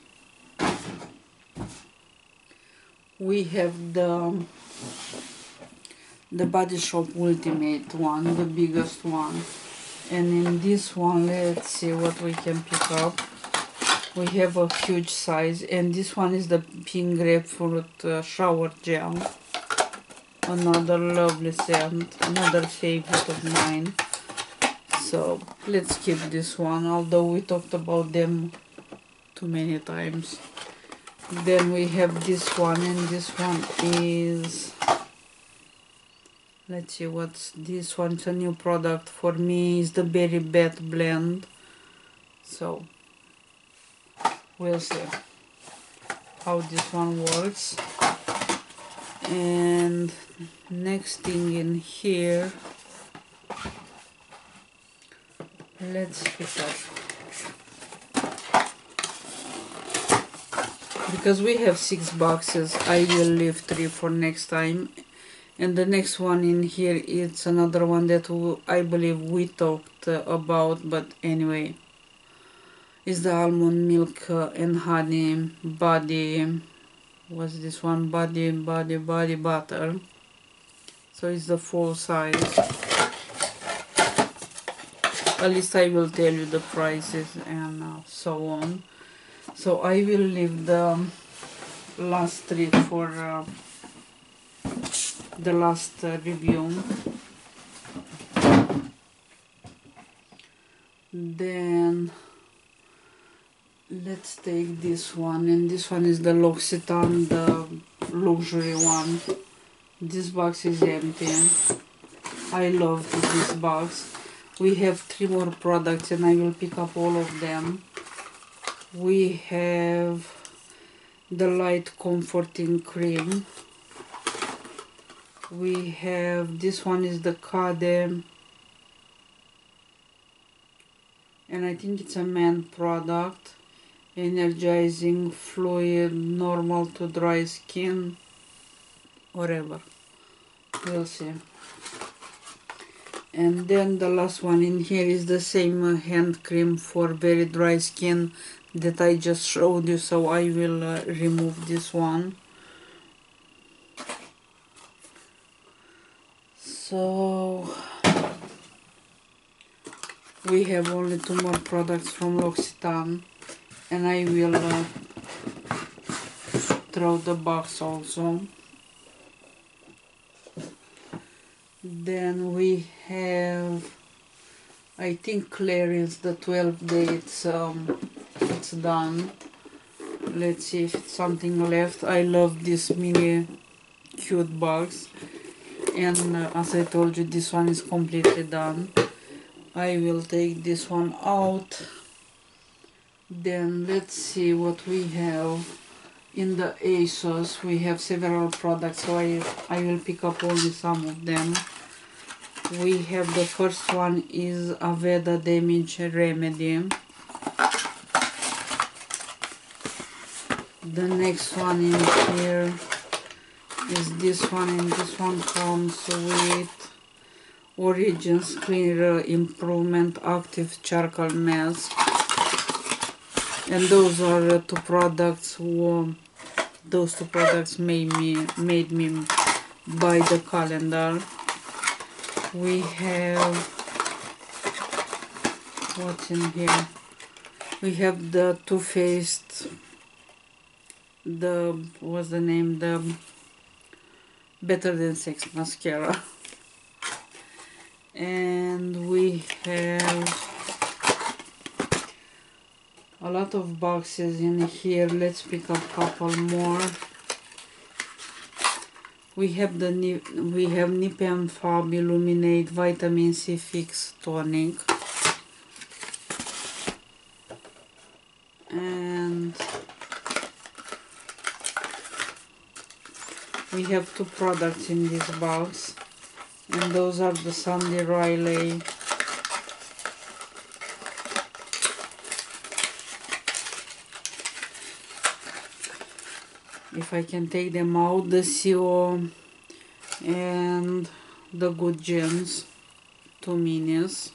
A: We have the the Body Shop Ultimate one, the biggest one, and in this one, let's see what we can pick up. We have a huge size, and this one is the Pink Grapefruit uh, Shower Gel, another lovely scent, another favorite of mine. So let's keep this one, although we talked about them too many times. Then we have this one, and this one is, let's see what's this one. It's a new product for me. It's the Berry Bath Blend. So we'll see how this one works. And next thing in here, let's pick up, because we have six boxes, I will leave three for next time. And the next one in here, it's another one that I believe we talked uh, about, but anyway, it's the Almond Milk uh, and Honey Body, what's this one, Body, Body, Body Butter. So it's the full size. At least I will tell you the prices and uh, so on. So I will leave the last three for uh, the last uh, review. Then let's take this one, and this one is the L'Occitane, the luxury one. This box is empty. I love this box. We have three more products and I will pick up all of them. We have the Light Comforting Cream. We have, this one is the Cade, and I think it's a man product. Energizing Fluid, Normal to Dry Skin, whatever. We'll see. And then the last one in here is the same uh, hand cream for very dry skin that I just showed you, so I will uh, remove this one. So we have only two more products from L'Occitane, and I will uh, throw the box also. Then we have, I think Clarins, the twelve day, it's, um, it's done. Let's see if it's something left. I love this mini cute box, and uh, as I told you, this one is completely done. I will take this one out. Then let's see what we have. In the ASOS we have several products, so I, I will pick up only some of them. We have, the first one is Aveda Damage Remedy. The next one in here is this one, and this one comes with Origins Cleaner Improvement Active Charcoal Mask. And those are uh, two products who, those two products made me made me buy the calendar. We have, what's in here? We have the Too Faced, the, what's the name, the Better Than Sex mascara. And we have a lot of boxes in here. Let's pick up a couple more. We have the we have Nip and Fab Illuminate Vitamin C Fix Tonic. And we have two products in this box, and those are the Sandy Riley if I can take them out, the C O and the Good Gems, two minis.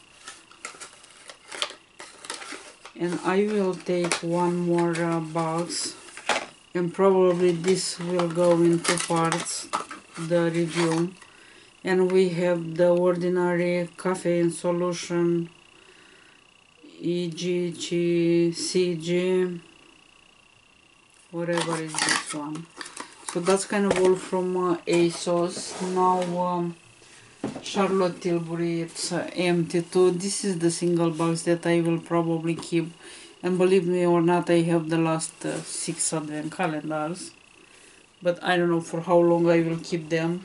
A: And I will take one more uh, box, and probably this will go in two parts, the review. And we have the Ordinary Caffeine Solution E G C G, whatever is this one. So that's kind of all from uh, ASOS. Now um, Charlotte Tilbury, it's uh, empty too. This is the single box that I will probably keep, and believe me or not, I have the last uh, six advent calendars, but I don't know for how long I will keep them.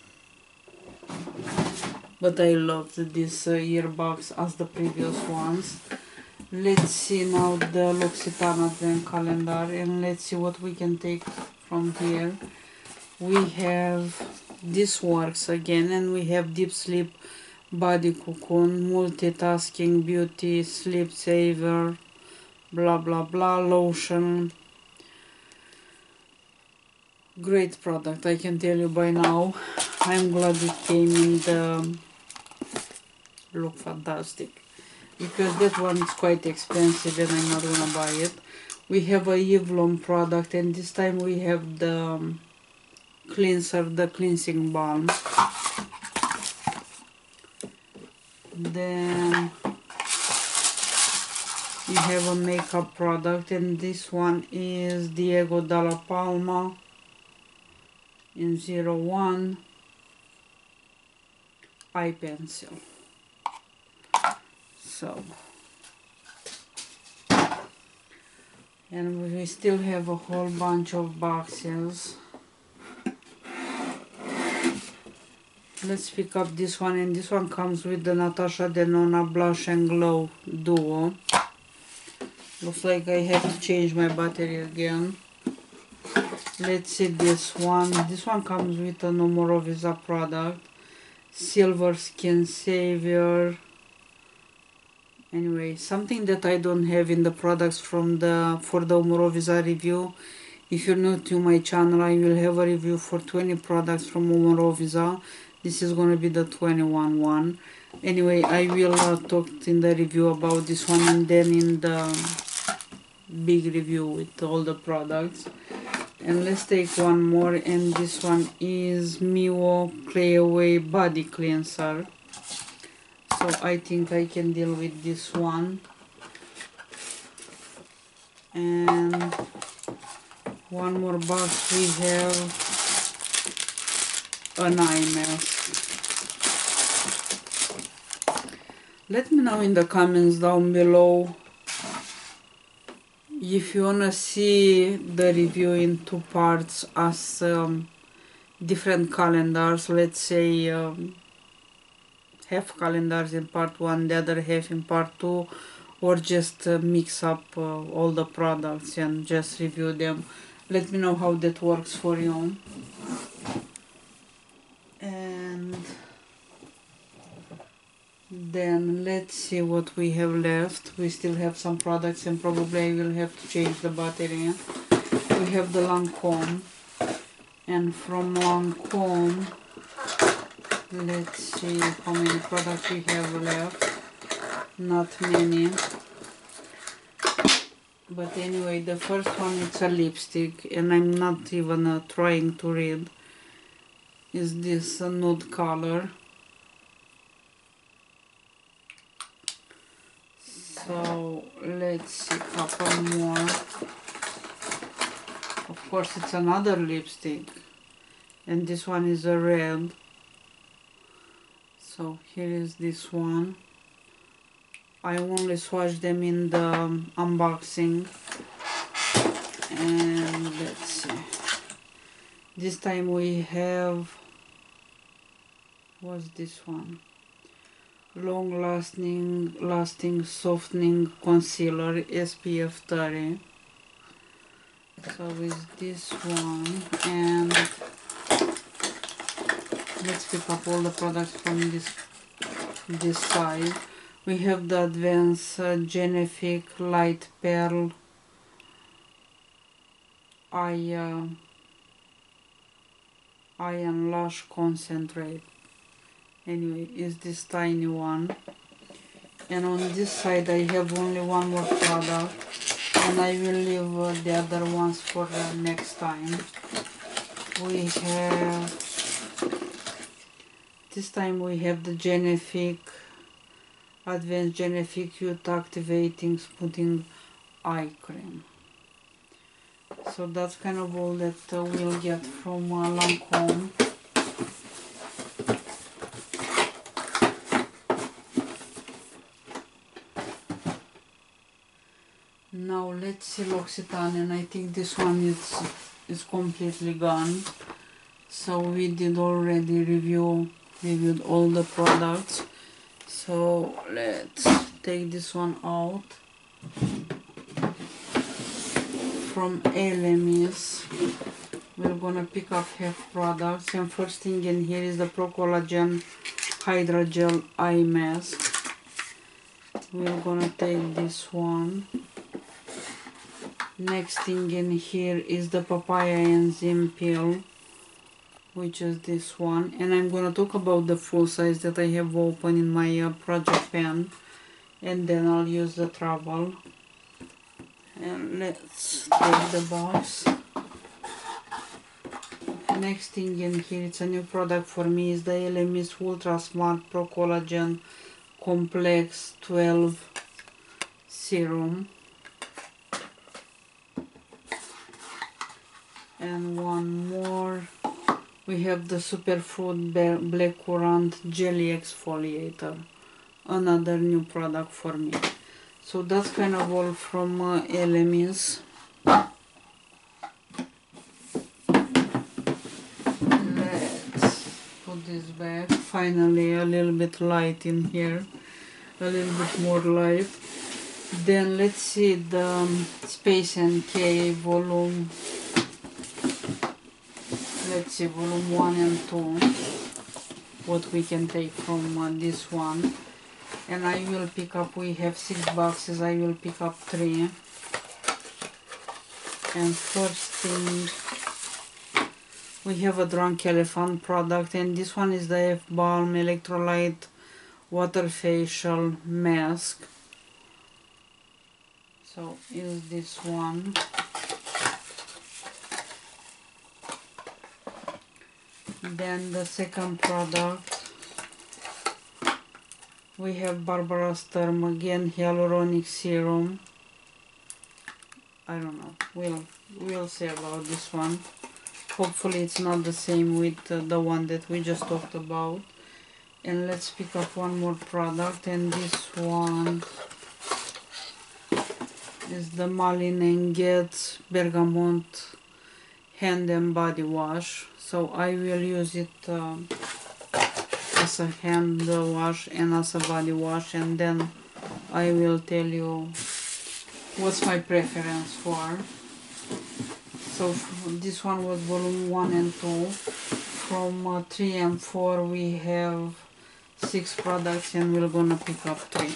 A: But I loved this uh, year box as the previous ones. Let's see now the L'Occitane advent calendar, and let's see what we can take from here. We have This Works again, and we have Deep Sleep Body Cocoon, Multitasking Beauty, Sleep Saver, blah blah blah, lotion. Great product, I can tell you by now. I'm glad it came in the look fantastic, because that one is quite expensive and I'm not gonna buy it. We have a Eve Lom product, and this time we have the um, cleanser, the cleansing balm. Then we have a makeup product, and this one is Diego Dalla Palma in zero one eye pencil. So, and we still have a whole bunch of boxes. Let's pick up this one, and this one comes with the Natasha Denona Blush and Glow Duo. Looks like I have to change my battery again. Let's see this one. This one comes with a Numorovisa product, Silver Skin Savior. Anyway, something that I don't have in the products from the for the Numorovisa review. If you're new to my channel, I will have a review for twenty products from Numorovisa. This is going to be the twenty-one one. Anyway, I will uh, talk in the review about this one, and then in the big review with all the products. And let's take one more, and this one is Mio Clay Away Body Cleanser. So I think I can deal with this one. And one more box, we have an eye mask. Let me know in the comments down below if you wanna see the review in two parts as um, different calendars. Let's say um, half calendars in part one, the other half in part two, or just uh, mix up uh, all the products and just review them. Let me know how that works for you. And then let's see what we have left. We still have some products, and probably I will have to change the battery. We have the Lancome, and from Lancome, let's see how many products we have left. Not many, but anyway, the first one, it's a lipstick, and I'm not even uh, trying to read. Is this a nude color? So let's let's see, couple more. Of course, it's another lipstick, and this one is a red. So here is this one. I only swatched them in the um, unboxing. And let's see. This time we have, what's this one? Long lasting, lasting softening concealer, S P F thirty. So with this one, and let's pick up all the products from this this side. We have the Advanced uh, Genifique Light Pearl Eye uh, Eye and Lash Concentrate. Anyway, is this tiny one. And on this side I have only one more product, and I will leave uh, the other ones for uh, next time. We have, this time we have the Genifique Advanced Genifique Youth Activating Smoothing Eye Cream. So that's kind of all that uh, we'll get from uh, Lancome. Now let's see L'Occitane, and I think this one is is completely gone. So we did already review reviewed all the products. So let's take this one out. From Elemis, we're gonna pick up half products, and first thing in here is the Pro Collagen Hydrogel Eye Mask. We're gonna take this one. Next thing in here is the Papaya Enzyme Pill, which is this one, and I'm gonna talk about the full size that I have open in my uh, project pen, and then I'll use the travel. And let's take the box. Next thing in here, it's a new product for me, is the Elemis Ultra Smart Pro Collagen Complex twelve Serum. And one more, we have the Superfood Black Currant Jelly Exfoliator, another new product for me. So that's kind of all from uh, Elemis. Let's put this back. Finally a little bit light in here, a little bit more light. Then let's see the um, Space N K volume. Let's see volume one and two, what we can take from uh, this one. And I will pick up, we have six boxes, I will pick up three. And first thing, we have a Drunk Elephant product, and this one is the F Balm Electrolyte Water Facial Mask. So is this one. Then the second product, we have Barbara Sturm again Hyaluronic Serum. I don't know, we'll, we'll see about this one. Hopefully it's not the same with uh, the one that we just talked about. And let's pick up one more product, and this one is the Malin and Getz Bergamot Hand and Body Wash. So I will use it um, as a hand wash and as a body wash, and then I will tell you what's my preference for. So this one was volume one and two. From uh, three and four we have six products, and we're gonna pick up three.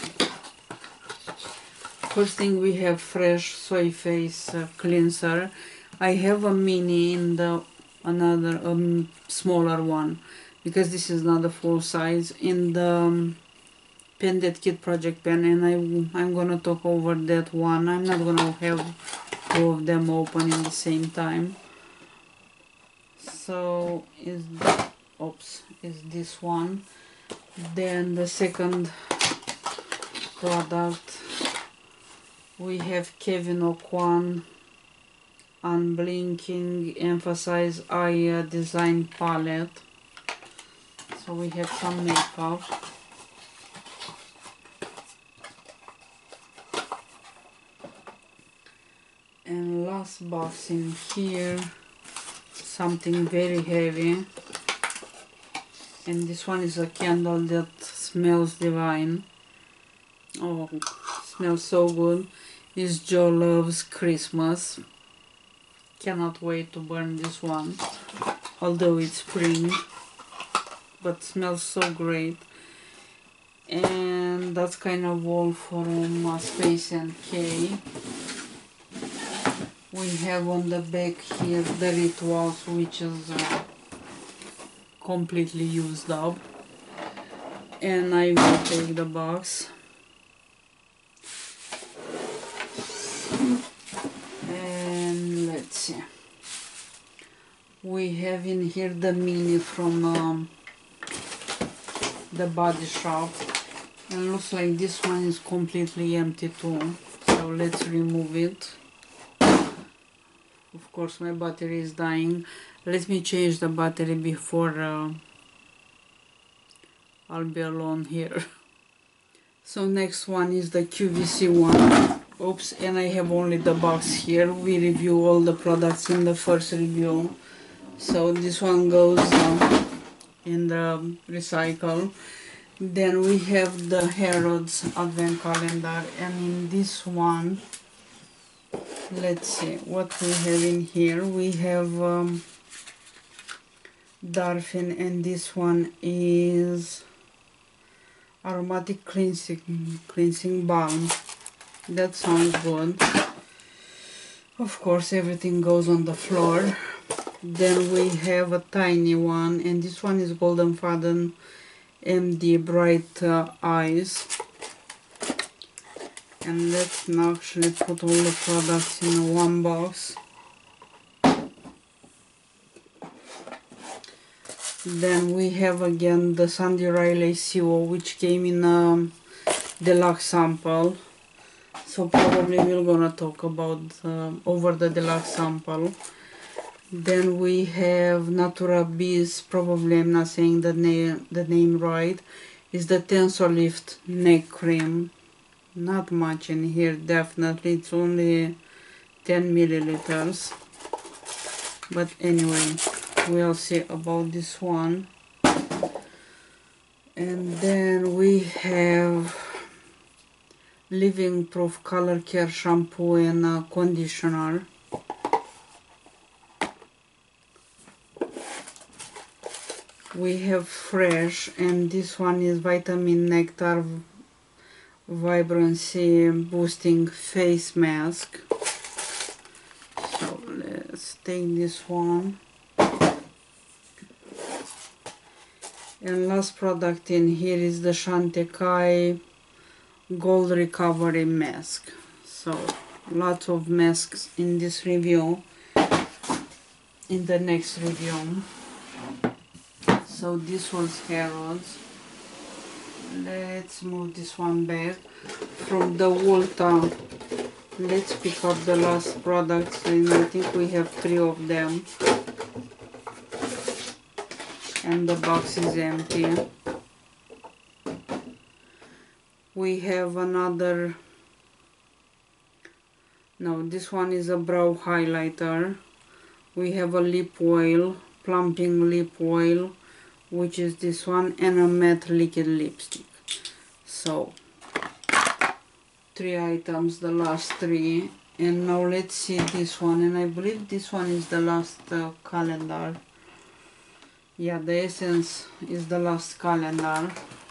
A: First thing, we have Fresh Soy Face uh, Cleanser. I have a mini in the another um, smaller one, because this is not the full size, in the um, Pen That Kid project pen, and I, I'm gonna talk over that one. I'm not gonna have two of them open in the same time. So is the, oops, is this one. Then the second product We have Kevyn Aucoin Unblinking Emphasize Eye Design Palette. So we have some makeup. And last box in here, something very heavy. And this one is a candle that smells divine. Oh, smells so good. It's Joe Loves Christmas. Cannot wait to burn this one, although it's spring, but smells so great. And that's kind of all from uh, Space N K. We have on the back here the Rituals, which is uh, completely used up. And I will take the box. And let's see. We have in here the mini from um, the Body Shop. And looks like this one is completely empty too. So let's remove it. Of course my battery is dying. Let me change the battery before uh, I'll be alone here. So next one is the Q V C one. Oops, and I have only the box here. We review all the products in the first review. So this one goes uh, in the recycle. Then we have the Harrods Advent Calendar, and in this one, let's see what we have in here. We have um, Darphin, and this one is Aromatic Cleansing, cleansing Balm. That sounds good. Of course, everything goes on the floor. Then we have a tiny one, and this one is Golden Fathom M D Bright uh, Eyes. And let's now actually put all the products in one box. Then we have again the Sandy Riley C O, which came in a deluxe sample. So probably we're gonna talk about uh, over the deluxe sample. Then we have Natura Bees, probably I'm not saying the name the name right, is the Tensor Lift neck cream. Not much in here, definitely. It's only ten milliliters. But anyway, we'll see about this one. And then we have Living Proof Color Care Shampoo and uh, Conditioner. We have Fresh, and this one is Vitamin Nectar Vibrancy Boosting Face Mask. So let's take this one. And last product in here is the Chantecaille Gold Recovery Mask. So lots of masks in this review. In the next review. So this was Harrods. Let's move this one back. From the Ulta, let's pick up the last products, and I think we have three of them. And the box is empty. We have another, no, this one is a brow highlighter. We have a lip oil, plumping lip oil, which is this one, and a matte liquid lipstick. So three items, the last three. And now let's see this one, and I believe this one is the last uh, calendar. Yeah, the Essence is the last calendar.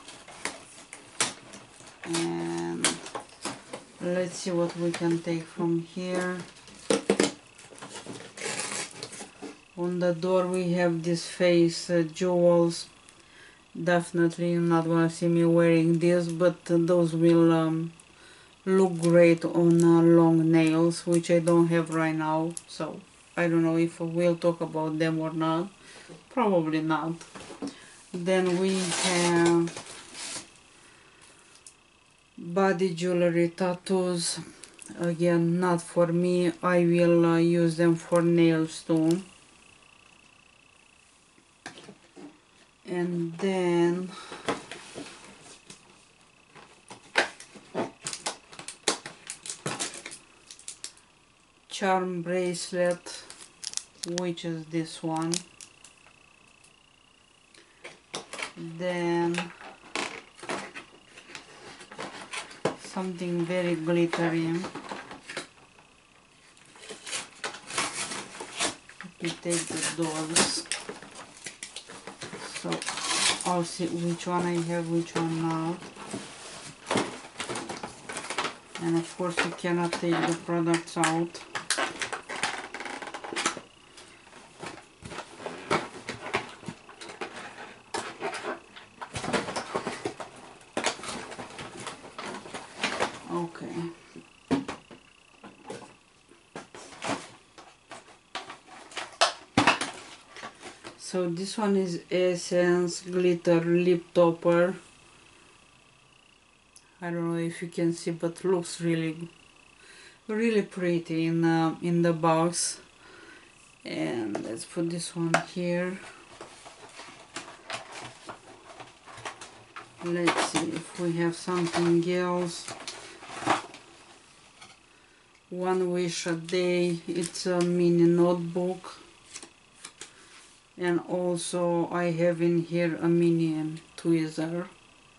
A: And let's see what we can take from here. On the door we have this face uh, jewels. Definitely you're not gonna see me wearing this, but uh, those will um, look great on uh, long nails, which I don't have right now. So I don't know if we'll talk about them or not. Probably not. Then we have body jewelry tattoos. again, not for me. I will uh, use them for nails too. And then charm bracelet, which is this one. Then something very glittery. Let me take the doors. So I'll see which one I have, which one not. And of course you cannot take the products out. Okay. So this one is Essence Glitter Lip Topper. I don't know if you can see, but looks really, really pretty in uh, in the box. And let's put this one here. Let's see if we have something else. One Wish a Day. It's a mini notebook. And also I have in here a mini tweezer.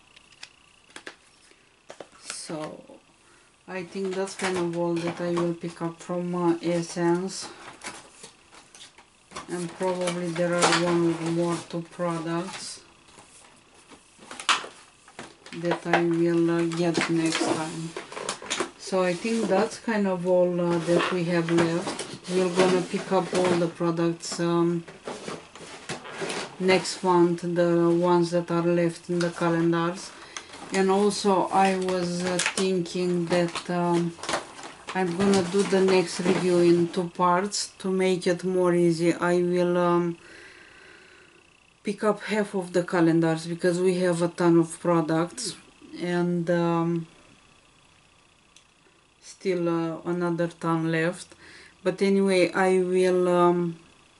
A: So I think that's kind of all that I will pick up from uh, Essence. And probably there are one or more two products that I will uh, get next time. So I think that's kind of all uh, that we have left. We're gonna pick up all the products um, next month, the ones that are left in the calendars. And also I was uh, thinking that um, I'm gonna do the next review in two parts to make it more easy. I will um, pick up half of the calendars because we have a ton of products, and um, still uh, another ton left. But anyway, I will um,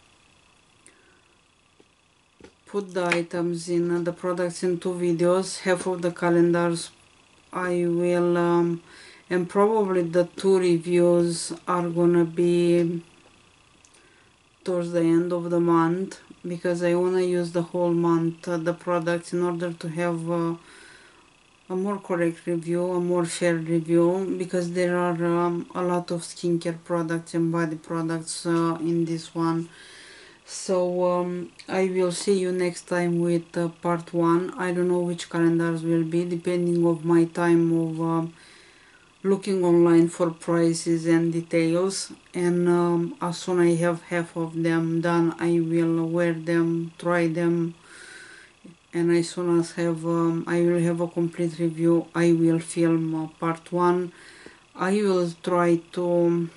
A: put the items in uh, the products in two videos. Half of the calendars I will um, and probably the two reviews are gonna be towards the end of the month, because I wanna use the whole month uh, the products in order to have uh, a more correct review, a more fair review, because there are um, a lot of skincare products and body products uh, in this one. So um, I will see you next time with uh, part one. I don't know which calendars will be, depending of my time of uh, looking online for prices and details. And um, as soon as I have half of them done, I will wear them, try them, and as soon as have um, I will have a complete review, I will film uh, part one. I will try to,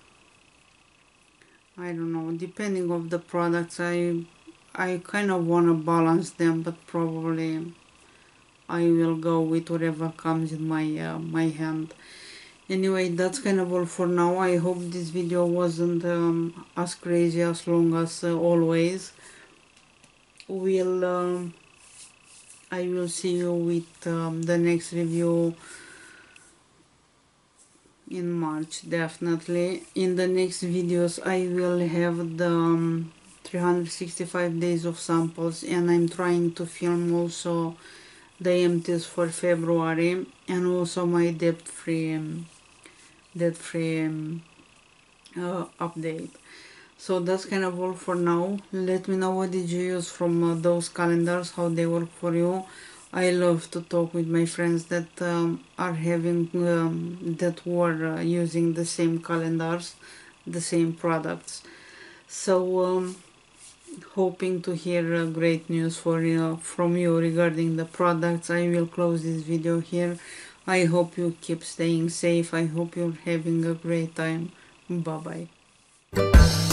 A: I don't know, depending of the products, I I kind of want to balance them, but probably I will go with whatever comes in my uh, my hand. Anyway, that's kind of all for now. I hope this video wasn't um, as crazy as long as uh, always. We'll um, I will see you with um, the next review in March, definitely. In the next videos I will have the um, three hundred sixty-five days of samples, and I'm trying to film also the empties for February, and also my debt-free um, debt-free um, uh, update. So that's kind of all for now. Let me know what did you use from uh, those calendars, how they work for you. I love to talk with my friends that um, are having um, that were uh, using the same calendars, the same products. So um, hoping to hear uh, great news for you, from you regarding the products. I will close this video here. I hope you keep staying safe. I hope you're having a great time. Bye bye.